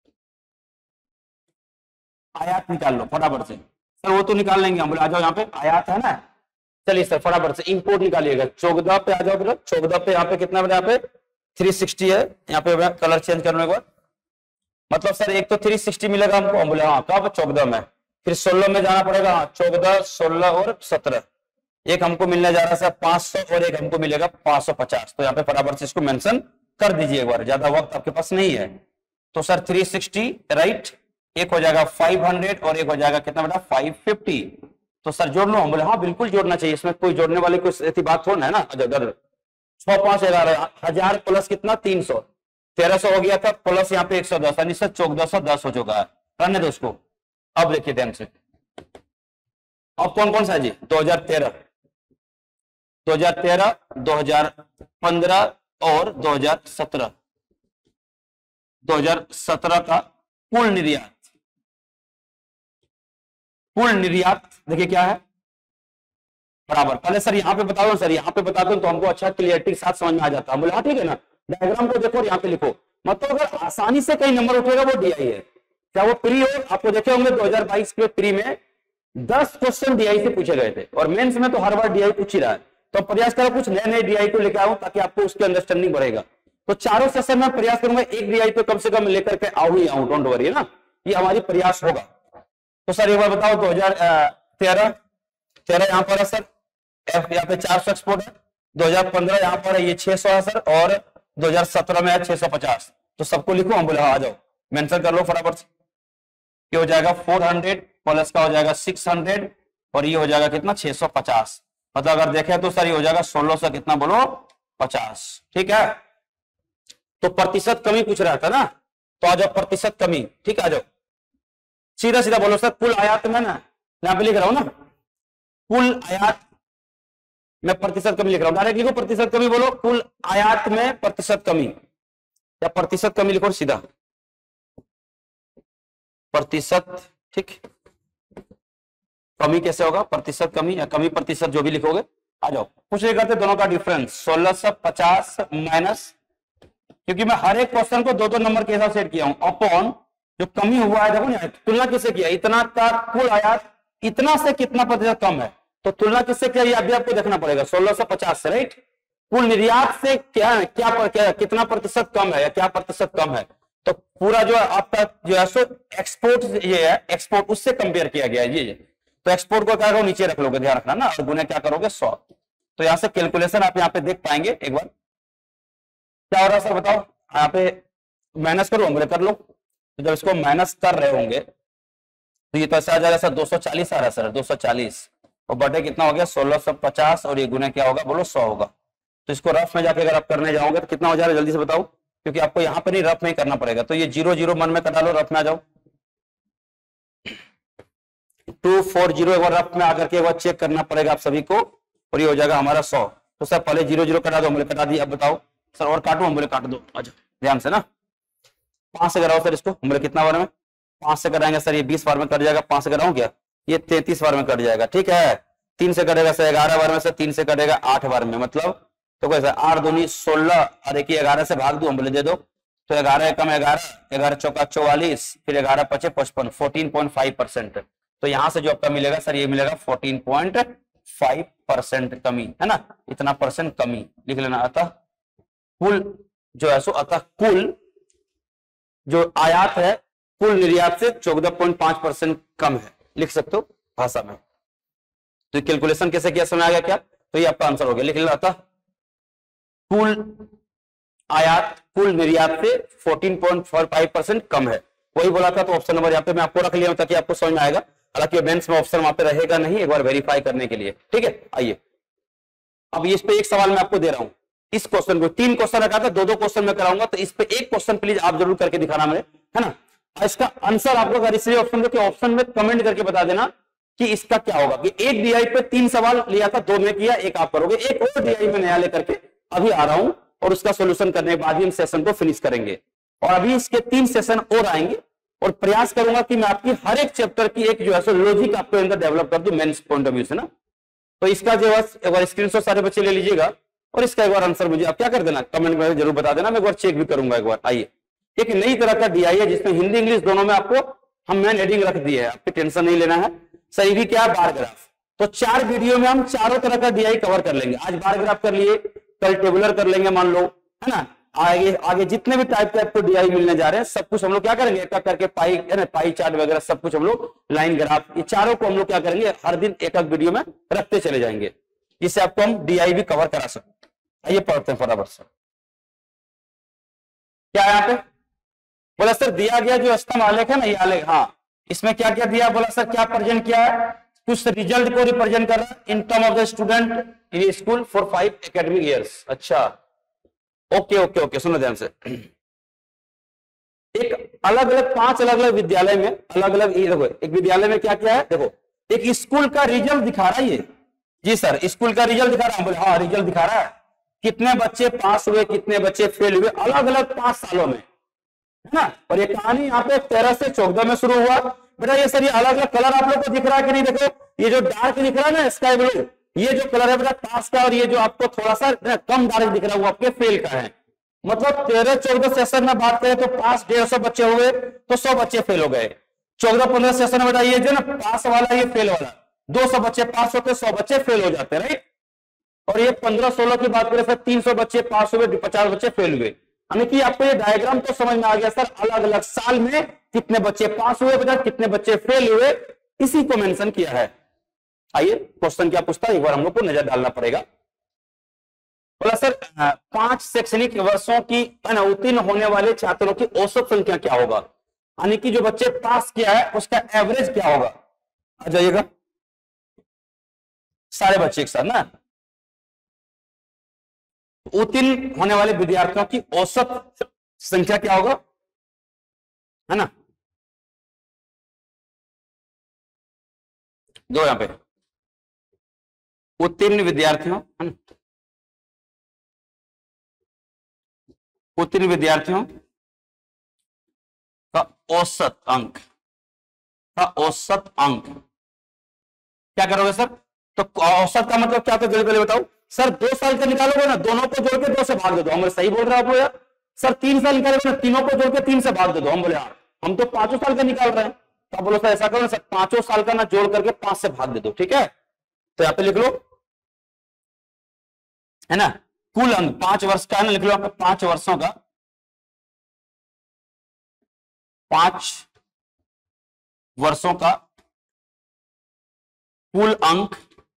आयात निकाल लो फटाफट से। सर वो तो निकाल लेंगे हम, बोले आ जाओ यहाँ पे आयात है ना, चलिए सर फटाफट से इंपोर्ट निकालिएगा। चौदह पे आ जाओ बेटा, चौदह पे यहाँ पे कितना बेटा, यहाँ पे तीन सौ साठ है, यहाँ पे कलर चेंज करने के बाद मतलब सर एक तो तीन सौ साठ मिलेगा हमको, हम बोले हाँ कब, चौदह में। फिर सोलह में जाना पड़ेगा, चौदह, सोलह और सत्रह। एक हमको मिलने जा रहा है पांच सौ और एक हमको मिलेगा पांच सौ पचास। तो यहाँ पे फटाफट से इसको मेंशन कर दीजिए एक बार, ज्यादा वक्त आपके पास नहीं है। तो सर तीन सौ साठ राइट, एक हो जाएगा पाँच सौ और एक हो जाएगा कितना बेटा पाँच सौ पचास। तो सर जोड़ लो, हम बोले हाँ बिल्कुल जोड़ना चाहिए, इसमें कोई जोड़ने वाली कोई ऐसी बात थोड़ा है ना। अगर छह पांच ग्यारह हजार प्लस कितना तीन सौ, तेरह सौ हो गया था, प्लस यहाँ पे एक सौ दस, यानी सर चौदह सौ दस हो चुका है। रहने दो उसको। अब देखिए ध्यान से, अब कौन कौन सा है जी, दो हजार तेरह, दो हजार तेरह, दो हजार पंद्रह और दो हजार सत्रह। दो हजार सत्रह का कुल निर्यात, कुल निर्यात देखिए क्या है बराबर। पहले सर यहाँ पे बता दो, सर यहाँ पे बता दो तो हमको अच्छा क्लियरिटी के साथ समझ में आ जाता है। बोले हाँ ठीक है ना, डायग्राम को देखो और यहाँ पे लिखो। मतलब अगर आसानी से कई नंबर उठेगा वो डीआई है, क्या वो प्री हो। आपको देखे होंगे दो हजार बाईस के प्री में दस क्वेश्चन डीआई से पूछे गए थे और मेंस में तो हर बार डीआई पूछ ही रहा है। तो प्रयास करो कुछ नए नए डीआई को लेकर आऊं ताकि आपको उसकी अंडरस्टैंडिंग बढ़ेगा। तो चारों सेशन में प्रयास करूंगा एक डीआई तो कम से कम लेकर के आऊं ही आऊं, डोंट वरी ना, ये हमारी प्रयास होगा। तो सर एक बार बताओ, दो हजार तेरह तेरह यहाँ पर है सर, एफ यहाँ पे चार सौ एक्सपोर्ट है, दो हजार पंद्रह यहाँ पर है ये छह सौ है सर, और दो हजार सत्रह में है छह सौ पचास। तो सबको लिखो, हम बोले आ जाओ मेंशन कर लो फटाफट से। ये हो जाएगा चार सौ प्लस का हो जाएगा छह सौ और ये हो जाएगा कितना छह सौ पचास। मतलब अगर देखें तो सर ये हो जाएगा सोलह सौ कितना बोलो पचास। ठीक है, तो प्रतिशत कमी पूछ रहा था ना, तो आ जाओ प्रतिशत कमी। ठीक है, आ जाओ सीधा सीधा बोलो सर। कुल आयात में ना, यहां पे लिख रहा हूं ना, कुल आयात में प्रतिशत कमी लिख रहा हूं, डायरेक्ट लिखो प्रतिशत कमी बोलो। कुल आयात में प्रतिशत कमी या प्रतिशत कमी लिखो सीधा, प्रतिशत। ठीक, कमी कैसे होगा, प्रतिशत कमी या कमी प्रतिशत जो भी लिखोगे। आ जाओ कुछ नहीं करते, दोनों का डिफरेंस सोलह सौ पचास माइनस, क्योंकि मैं हर एक क्वेश्चन को दो दो नंबर के हिसाब सेट किया हूं, अपॉन जो कमी हुआ है। देखो ना तुलना किससे किया, इतना का कुल आयात इतना से कितना प्रतिशत कम है, तो तुलना किससे किया ये अभी आपको देखना पड़ेगा, सोलह सौ पचास से राइट। कुल निर्यात से क्या है, क्या, पर, क्या कितना प्रतिशत कम है या क्या प्रतिशत कम है, तो पूरा जो आपका जो है सो एक्सपोर्ट ये है, एक्सपोर्ट उससे कंपेयर किया गया है ये। तो एक्सपोर्ट को क्या करो नीचे रख लोगे, ध्यान रखना ना, और गुने क्या करोगे सौ। तो यहां से कैलकुलेशन आप यहाँ पे देख पाएंगे एक बार क्या हो रहा है सर बताओ। यहाँ पे माइनस करो, हमले कर लो। तो जब इसको माइनस कर रहे होंगे तो ये तो ऐसा आ जाएगा सर दो सौ चालीस आ रहा है सर, दो सौ चालीस और बटे कितना हो गया सोलह सौ पचास और ये गुने क्या होगा बोलो सौ होगा। तो इसको रफ में जाके अगर आप करने जाओगे तो कितना हो जाएगा जल्दी से बताओ, क्योंकि आपको यहाँ पर नहीं रफ में ही करना पड़ेगा। तो ये जीरो जीरो मन में कटा लो, रफ में आ जाओ। टू फोर जीरो एक बार रफ में आकर के एक बार चेक करना पड़ेगा आप सभी को, और ये हो जाएगा हमारा सौ। तो सर पहले जीरो जीरो कटा दो, हमने कटा दिया। अब बताओ सर और काटो, हम बोले काट दो। अच्छा ध्यान से ना, पांच से कराओ सर इसको, हम बोले कितना बार में पांच से कराएंगे सर, ये बीस बार में कट जाएगा। पांच से कराऊं क्या, ये तैतीस बार में कट जाएगा। ठीक है, तीन से कटेगा सर ग्यारह बार में, से तीन से कटेगा आठ बार में, मतलब तो कैसे आठ दूनी सोलह और एक ग्यारह से भाग दो, हम बोले दे दो। तो ग्यारह कम ग्यारह, ग्यारह चौका चौवालीस, फिर ग्यारह पचे पचपन, फोर्टीन पॉइंट फाइव परसेंट। तो यहां से जो आपका मिलेगा सर ये मिलेगा फोर्टीन पॉइंट फाइव परसेंट कमी है ना, इतना परसेंट कमी लिख लेना। अतः कुल जो है सो अतः कुल जो आयात है कुल निर्यात से चौदह पॉइंट पांच परसेंट कम है, लिख सकते हो भाषा में। तो कैलकुलेशन कैसे किया समझ आ गया क्या, तो ये आपका आंसर हो गया। लिख लेना अतः कुल आयात कुल निर्यात से चौदह पॉइंट पाँच परसेंट कम है, वही बोला था। तो ऑप्शन नंबर यहाँ पे मैं आपको रख लिया ताकि आपको समझ में आएगा, हालांकि बेंच में ऑप्शन वहां पे रहेगा नहीं, एक बार वेरीफाई करने के लिए। ठीक है, आइए अब इस पे एक सवाल मैं आपको दे रहा हूं। इस क्वेश्चन को तीन क्वेश्चन रखा था, दो दो क्वेश्चन में कराऊंगा, तो इस पे एक क्वेश्चन प्लीज आप जरूर करके दिखाना मेरे, है ना। इसका आंसर आपको अगर इसलिए ऑप्शन को ऑप्शन में कमेंट करके बता देना कि इसका क्या होगा। कि एक डीआई पे तीन सवाल लिया था, दो में किया, एक आप करोगे। एक और डीआई में नया लेकर के अभी आ रहा हूं और उसका सोल्यूशन करने के बाद ही हम सेशन को फिनिश करेंगे। और अभी इसके तीन सेशन और आएंगे और प्रयास करूंगा कि मैं आपकी हर एक चैप्टर की एक जो है लॉजिक आपके अंदर डेवलप कर दूं मेंस पॉइंट ऑफ व्यू से ना। तो इसका जो है एक बार स्क्रीनशॉट सारे बच्चे ले लीजिएगा और इसका एक बार आंसर मुझे आप क्या कर देना, कमेंट में जरूर बता देना, मैं एक बार चेक भी करूंगा एक बार। आइए, एक नई तरह का डीआई है जिसमें हिंदी इंग्लिश दोनों में आपको हम मैन हेडिंग रख दिए है, आपकी टेंशन नहीं लेना है। सही भी क्या है, बार ग्राफ। तो चार वीडियो में हम चारों तरह का डीआई कवर कर लेंगे। आज बार ग्राफ कर लिए, कल टेबुलर कर लेंगे मान लो, है ना। आगे आगे जितने भी टाइप के आपको डीआई मिलने जा रहे हैं सब कुछ हम लोग क्या करेंगे, एक एक करके पाई है ना, पाई चार्ट वगैरह सब कुछ हम लोग, लाइन ग्राफ, ये चारों को हम लोग क्या करेंगे हर दिन एक एक वीडियो में रखते चले जाएंगे, जिससे आपको हम डीआई भी कवर करा सकें। आइए पढ़ते हैं फटाफट से। क्या है यहाँ पे बोला सर, दिया गया जो स्तंभ आलेख है ना, ये आलेख, हाँ इसमें क्या क्या दिया, बोला सर क्या प्रेजेंट किया है, कुछ रिजल्ट को रिप्रेजेंट कर रहा है in term of the student in school for five academic years. अच्छा ओके ओके ओके, सुनो ध्यान से। एक अलग अलग पांच अलग अलग विद्यालय में अलग अलग, देखो एक विद्यालय में क्या क्या है, देखो एक स्कूल का रिजल्ट दिखा रहा है ये, जी सर स्कूल का रिजल्ट दिखा रहा है, बोले हाँ रिजल्ट दिखा रहा है, कितने बच्चे पास हुए कितने बच्चे फेल हुए अलग अलग पांच सालों में, है ना। और ये कहानी यहाँ पे तेरह से चौदह में शुरू हुआ बेटा। ये सर ये अलग अलग कलर आप लोग को दिख रहा है कि नहीं, देखो ये जो डार्क दिख रहा है ना स्काई ब्लू, ये जो कलर है बेटा पास का, और ये जो आपको थोड़ा सा कम डार्क दिख रहा है वो आपके फेल का है। मतलब तेरह चौदह सेशन में बात करें तो पास डेढ़ सौ बच्चे हुए तो सौ बच्चे फेल हो गए। चौदह पंद्रह सेशन में बेटा ये जो ना पास वाला ये फेल वाला, दो सौ बच्चे पास होते सौ बच्चे फेल हो जाते, राइट। और ये पंद्रह सोलह की बात करें सर तीन सौ बच्चे पास हुए पचास बच्चे फेल हुए। यानी कि आपको ये डायग्राम तो समझ में आ गया सर, अलग अलग साल में कितने बच्चे पास हुए बेटा कितने बच्चे फेल हुए, इसी को मेंशन किया है। आइए क्वेश्चन क्या पूछता है एक बार हम लोग को नजर डालना पड़ेगा। बोला सर पांच शैक्षणिक वर्षों की उत्तीर्ण होने वाले छात्रों की औसत संख्या क्या होगा, यानी कि जो बच्चे पास किया है उसका एवरेज क्या होगा। आ जाइएगा सारे बच्चे एक साथ ना, उत्तीर्ण होने वाले विद्यार्थियों की औसत संख्या क्या होगा, है ना। दो यहां पे उत्तीर्ण विद्यार्थियों, है ना, उत्तीर्ण विद्यार्थियों का औसत अंक का औसत अंक क्या करोगे सर, तो औसत का मतलब क्या, तो जल्दी पहले बताओ सर। दो साल का निकालोगे ना, दोनों को जोड़ के दो से भाग दे दो, हम सही बोल रहे हैं आप यार। सर तीन साल निकालोगे ना, तीनों को जोड़ के तीन से भाग दे दो, हम बोले हाँ हम तो पांचों साल का निकाल रहे हैं। तो आप बोलो सर ऐसा करो ना सर, पांचों साल का ना जोड़ करके पांच से भाग दे दो, ठीक है। तो यहाँ पे लिख लो, है ना, कुल अंक पांच वर्ष का है ना, लिख लो आपका पांच वर्षों का, पांच वर्षों का कुल अंक,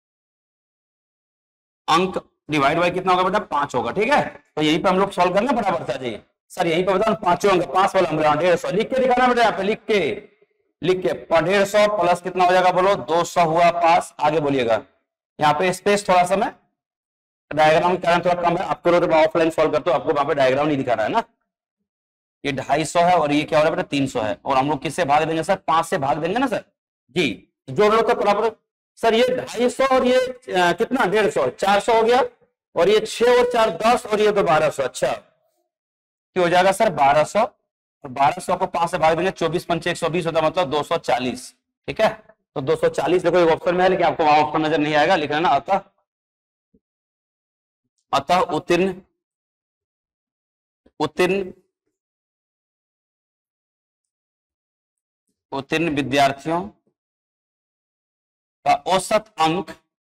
अंक डिवाइड बाय कितना होगा बेटा पांच होगा, ठीक है। तो यहीं पे हम लोग सॉल्व करना बराबर से आ जाइए सर, यहीं पे बताओ पांचों अंक, पांच वाला हम डेढ़ सौ लिख के दिखाना बेटा, यहाँ पे लिख के लिख के डेढ़ सौ प्लस कितना हो जाएगा बोलो, दो सौ हुआ पास। आगे बोलिएगा, यहाँ पे स्पेस थोड़ा सा मैं डायग्राम के कारण थोड़ा कम है, आपको तो ऑफलाइन सॉल्व करते हो, आपको वहां पे डायग्राम नहीं दिखा रहा है ना। ये ढाई सौ है और ये क्या हो रहा है बेटा तीन सौ है, और हम लोग किससे भाग देंगे सर, पांच से भाग देंगे ना सर जी, जोड़ लो तो बराबर। सर ये ढाई सौ और ये आ, कितना डेढ़ सौ, चार सौ हो गया, और ये छह और चार दस, और ये तो बारह सौ। अच्छा तो हो जाएगा सर बारह सौ, और बारह सौ को पांच से भाग देंगे, चौबीस पंचे एक सौ बीस होता मतलब दो सौ चालीस, ठीक है। तो दो सौ चालीस देखो एक ऑप्शन में है, लेकिन आपको वहां ऑप्शन नजर नहीं आएगा, लिख लेना अतः अतः उत्तीर्ण उत्तीर्ण उत्तीर्ण विद्यार्थियों का औसत अंक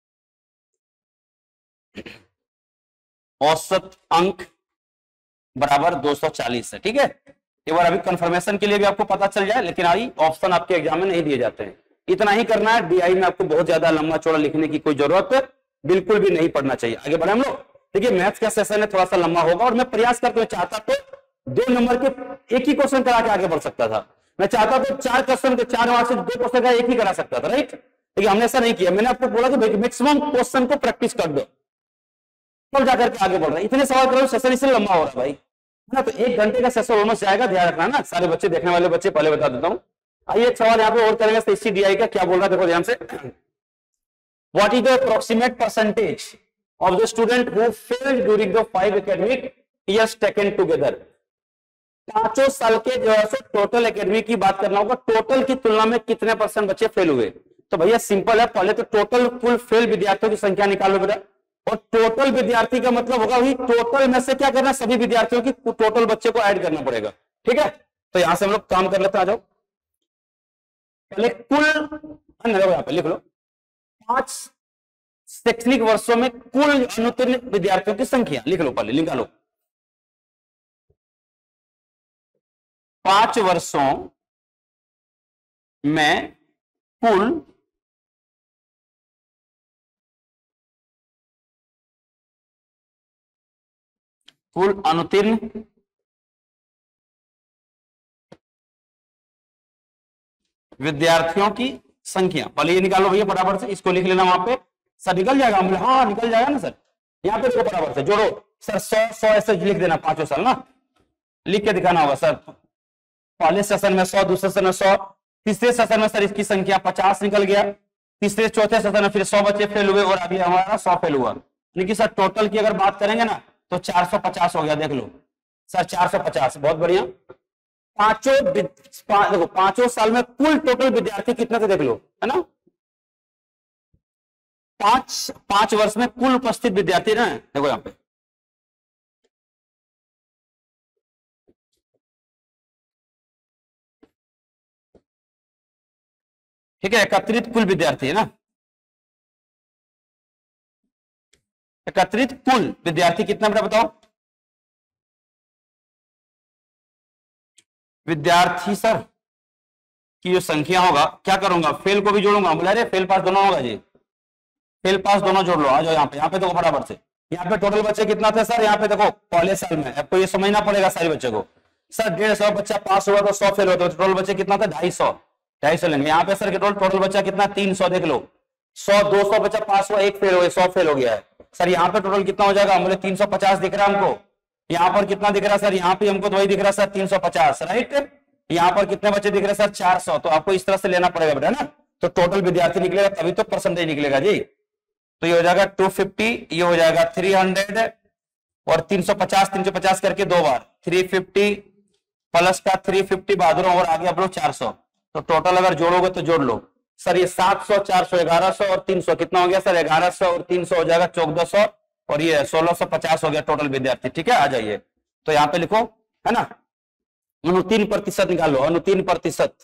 औसत अंक बराबर दो सौ चालीस है, ठीक है। एक बार अभी कंफर्मेशन के लिए भी आपको पता चल जाए, लेकिन आई ऑप्शन आपके एग्जाम में नहीं दिए जाते हैं। इतना ही करना है, डीआई में आपको बहुत ज्यादा लंबा चौड़ा लिखने की कोई जरूरत बिल्कुल भी नहीं पड़ना चाहिए। आगे बढ़े हम लोग, देखिए मैथ्स का सेशन है थोड़ा सा लंबा होगा, और मैं प्रयास करते हुए चाहता तो दो नंबर के एक ही क्वेश्चन करा के आगे बढ़ सकता था, मैं चाहता तो चार क्वेश्चन के चार मार्क्स से दो क्वेश्चन का एक ही करा सकता था, राइट। लेकिन हमने ऐसा नहीं किया, मैंने आपको बोला कि मैक्सिमम क्वेश्चन को प्रैक्टिस कर दो, तब जाकर के आगे बढ़ रहा है। इतने सवाल करो सेशन इसलिए लंबा हो रहा है भाई, है ना। तो एक घंटे का सेशन ऑलमोस्ट जाएगा, ध्यान रखना ना सारे बच्चे, देखने वाले बच्चे पहले बता देता हूं। आइए एक सवाल यहाँ पे और करेंगे, इसी डीआई का क्या बोल रहा है देखो ध्यान से। What is the approximate percentage of the student who failed during the five academic years taken together. पांचों साल के जो है टोटल एकेडमिक की बात करना होगा, टोटल की तुलना में कितने परसेंट बच्चे फेल हुए। तो भैया सिंपल है, पहले तो टोटल कुल फेल विद्यार्थियों की संख्या निकालो बेटा, और टोटल विद्यार्थी का मतलब होगा वही टोटल में से क्या करना, सभी विद्यार्थियों की टोटल बच्चे को ऐड करना पड़ेगा, ठीक है। तो यहां से हम लोग काम कर लेते हैं, आ जाओ पहले कुल, यहां पे लिख लो पांच शैक्षणिक वर्षों में कुल अनुत्तीर्ण विद्यार्थियों की संख्या लिख लो, पहले निकालो। पांच वर्षों में कुल कुल अनुत्तीर्ण विद्यार्थियों की संख्या, पहले ये निकालो भैया बराबर से, इसको लिख लेना वहां पे, सर निकल जाएगा, हाँ निकल जाएगा ना सर, यहाँ पे इसको बराबर से जोड़ो सर, सौ सौ ऐसे लिख देना पांचों साल ना, लिख के दिखाना होगा सर, पहले सेशन में सौ, दूसरे सेशन में सौ, तीसरे सेशन में सर इसकी संख्या पचास निकल गया, तीसरे चौथे सेशन में फिर सौ बच्चे फेल हुए और अभी हमारा सौ फेल हुआ, लेकिन सर टोटल की अगर बात करेंगे ना तो चार सौ पचास हो गया, देख लो सर चार सौ पचास, बहुत बढ़िया। पांचों पा, देखो पांचों साल में कुल टोटल विद्यार्थी कितने थे देख लो, है ना, पांच पांच वर्ष में कुल उपस्थित विद्यार्थी ना, देखो यहां पे ठीक है, एकत्रित कुल विद्यार्थी है ना, एकत्रित कुल विद्यार्थी कितना बेटा बताओ, विद्यार्थी सर की जो संख्या होगा, क्या करूंगा फेल को भी जोड़ूंगा, बोला अरे फेल पास दोनों होगा जी, फेल पास दोनों जोड़ लो, आ जाओ यहाँ पे, यहाँ पे देखो बराबर से, यहाँ पे टोटल बच्चे कितना थे सर, यहाँ पे देखो पहले साल में आपको ये समझना पड़ेगा सारे बच्चे को, सर डेढ़ सौ बच्चा पास हुआ तो सौ फेल हुआ, तो टोटल बच्चे कितना था, ढाई सौ ढाई सौ लेंगे, यहाँ पे सर टोटल टोटल बच्चा कितना, तीन सौ, देख लो सौ दो सौ बच्चा पास हुआ, एक फेल हो गया, सौ फेल हो गया है सर, यहाँ पे टोटल कितना हो जाएगा, बोले तीन सौ पचास दिख रहा है हमको, यहाँ पर कितना दिख रहा है सर, यहाँ पे हमको तो वही दिख रहा है सर तीन सौ पचास, राइट, यहाँ पर कितने बच्चे दिख रहे हैं सर, चार सौ, तो आपको इस तरह से लेना पड़ेगा बेटा ना, तो टोटल विद्यार्थी निकलेगा तभी तो परसेंटेज निकलेगा जी, तो ये हो जाएगा दो सौ पचास, ये हो जाएगा तीन सौ और तीन सौ पचास तीन सौ पचास करके दो बार, तीन सौ पचास प्लस का तीन सौ पचास बहादुरों और आगे आप लोग चार सौ, तो टोटल अगर जोड़ोगे तो जोड़ लो सर, ये सात सौ चार सौ ग्यारह सौ और तीन सौ कितना हो गया सर, ग्यारह सौ और तीन सौ हो जाएगा चौदह सौ और ये सोलह सौ पचास हो गया टोटल विद्यार्थी, ठीक है, आ जाइए, तो यहाँ पे लिखो, है ना, अनुत्तीर्ण प्रतिशत निकालो, अनुत्तीर्ण प्रतिशत,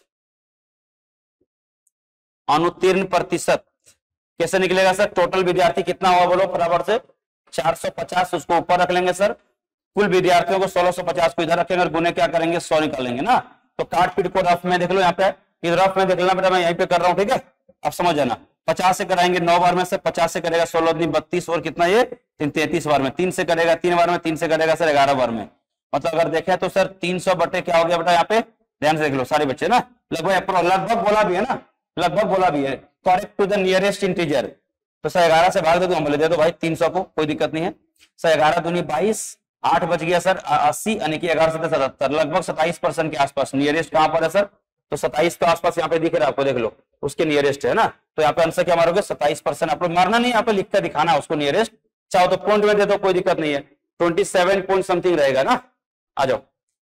अनुत्तीर्ण प्रतिशत कैसे निकलेगा सर, टोटल विद्यार्थी कितना हुआ बोलो बराबर से चार सौ पचास, उसको ऊपर रख लेंगे सर, कुल विद्यार्थियों को सोलह सौ पचास को इधर रखेंगे और गुने क्या करेंगे, सौ निकालेंगे ना, तो काट पीट को रफ में देख लो, यहाँ पे इस रफ में देख लेना बेटा, मैं यहीं पे कर रहा हूँ, ठीक है, अब समझ जाना, पचास से कराएंगे नौ बार में से, पचास से करेगा सोलह दिन बत्तीस और कितना ये तीन तैतीस बार में, तीन से करेगा तीन बार में, तीन से करेगा सर ग्यारह बार में, मतलब अगर देखें तो सर तीन सौ बटे क्या हो गया बेटा, यहाँ पे ध्यान से देख लो सारे बच्चे ना, लगभग लगभग बोला भी है ना, लगभग बोला भी है, correct to the nearest integer, तो सर ग्यारह से भाग दे दो, हम बोले दे दो भाई तीन सौ को, कोई दिक्कत नहीं है सर, ग्यारह दूनी बाईस, आठ बच गया सर अस्सी, यानी कि ग्यारह से सतहत्तर, लगभग सत्ताईस परसेंट के आसपास, नियरेस्ट कहां पर है सर, तो सत्ताईस के आसपास यहाँ पे दिख रहा है आपको, देख लो उसके नियरेस्ट है ना, तो यहाँ पे आंसर क्या मारोगे, सत्ताईस परसेंट, आप लोग मारना नहीं, यहाँ पे लिख कर दिखाना उसको नियरेस्ट, चाहो तो पॉइंट में दे दो कोई दिक्कत नहीं है, ट्वेंटी सेवन पॉइंट समथिंग रहेगा ना, आ जाओ,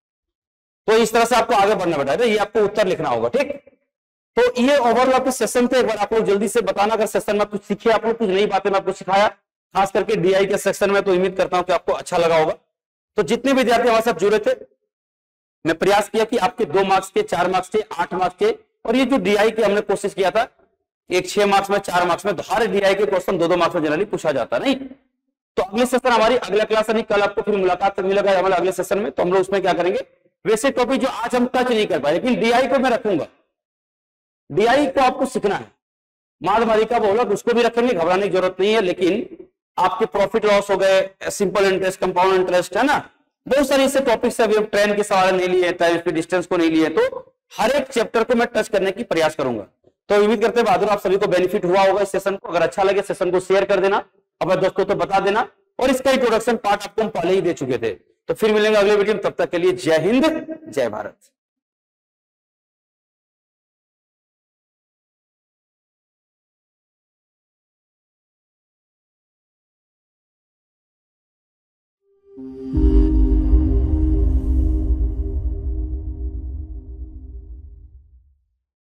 तो इस तरह से आपको आगे बढ़ना बेटा, ये आपको उत्तर लिखना होगा, ठीक, तो ये ओवरऑल आपके सेशन पे एक बार आप लोग जल्दी से बताना, अगर सेशन में कुछ सीखे आप लोग, कुछ नई बातें मैं आपको सिखाया, खास करके डीआई के सेक्शन में, तो उम्मीद करता हूं कि आपको अच्छा लगा होगा, तो जितने विद्यार्थी हमारे साथ जुड़े थे, मैं प्रयास किया कि आपके दो मार्क्स के, चार मार्क्स के, आठ मार्क्स के, और ये जो डीआई के हमने कोशिश किया था, एक छह मार्क्स में, चार मार्क्स में, हर डीआई के क्वेश्चन दो दो मार्क्स में जनरली पूछा जाता नहीं, तो अगले सेशन हमारी अगला क्लास नहीं, कल आपको फिर मुलाकात मिलेगा हमारे अगले सेशन में, तो हम लोग उसमें क्या करेंगे, वैसे टॉपिक जो आज हम टच नहीं कर पाए, लेकिन डीआई को मैं रखूंगा, डीआई को आपको सीखना है, माल मालिका बोला उसको भी रखेंगे, घबराने की जरूरत नहीं है, लेकिन आपके प्रॉफिट लॉस हो गए, सिंपल इंटरेस्ट, कंपाउंड इंटरेस्ट, है ना, बहुत सारे ऐसे टॉपिक्स अभी हम ट्रेन के सवाल नहीं लिए, टाइम स्पीड डिस्टेंस को नहीं लिए, तो हर एक चैप्टर को मैं टच करने की प्रयास करूंगा, तो उम्मीद करते हैं बहादुर आप सभी को बेनिफिट हुआ होगा इस सेशन को, अगर अच्छा लगे सेशन को शेयर कर देना, अपने दोस्तों को बता देना, और इसका इंट्रोडक्शन पार्ट आपको हम पहले ही दे चुके थे, तो फिर मिलेंगे अगले वीडियो में, तब तक के लिए जय हिंद जय भारत।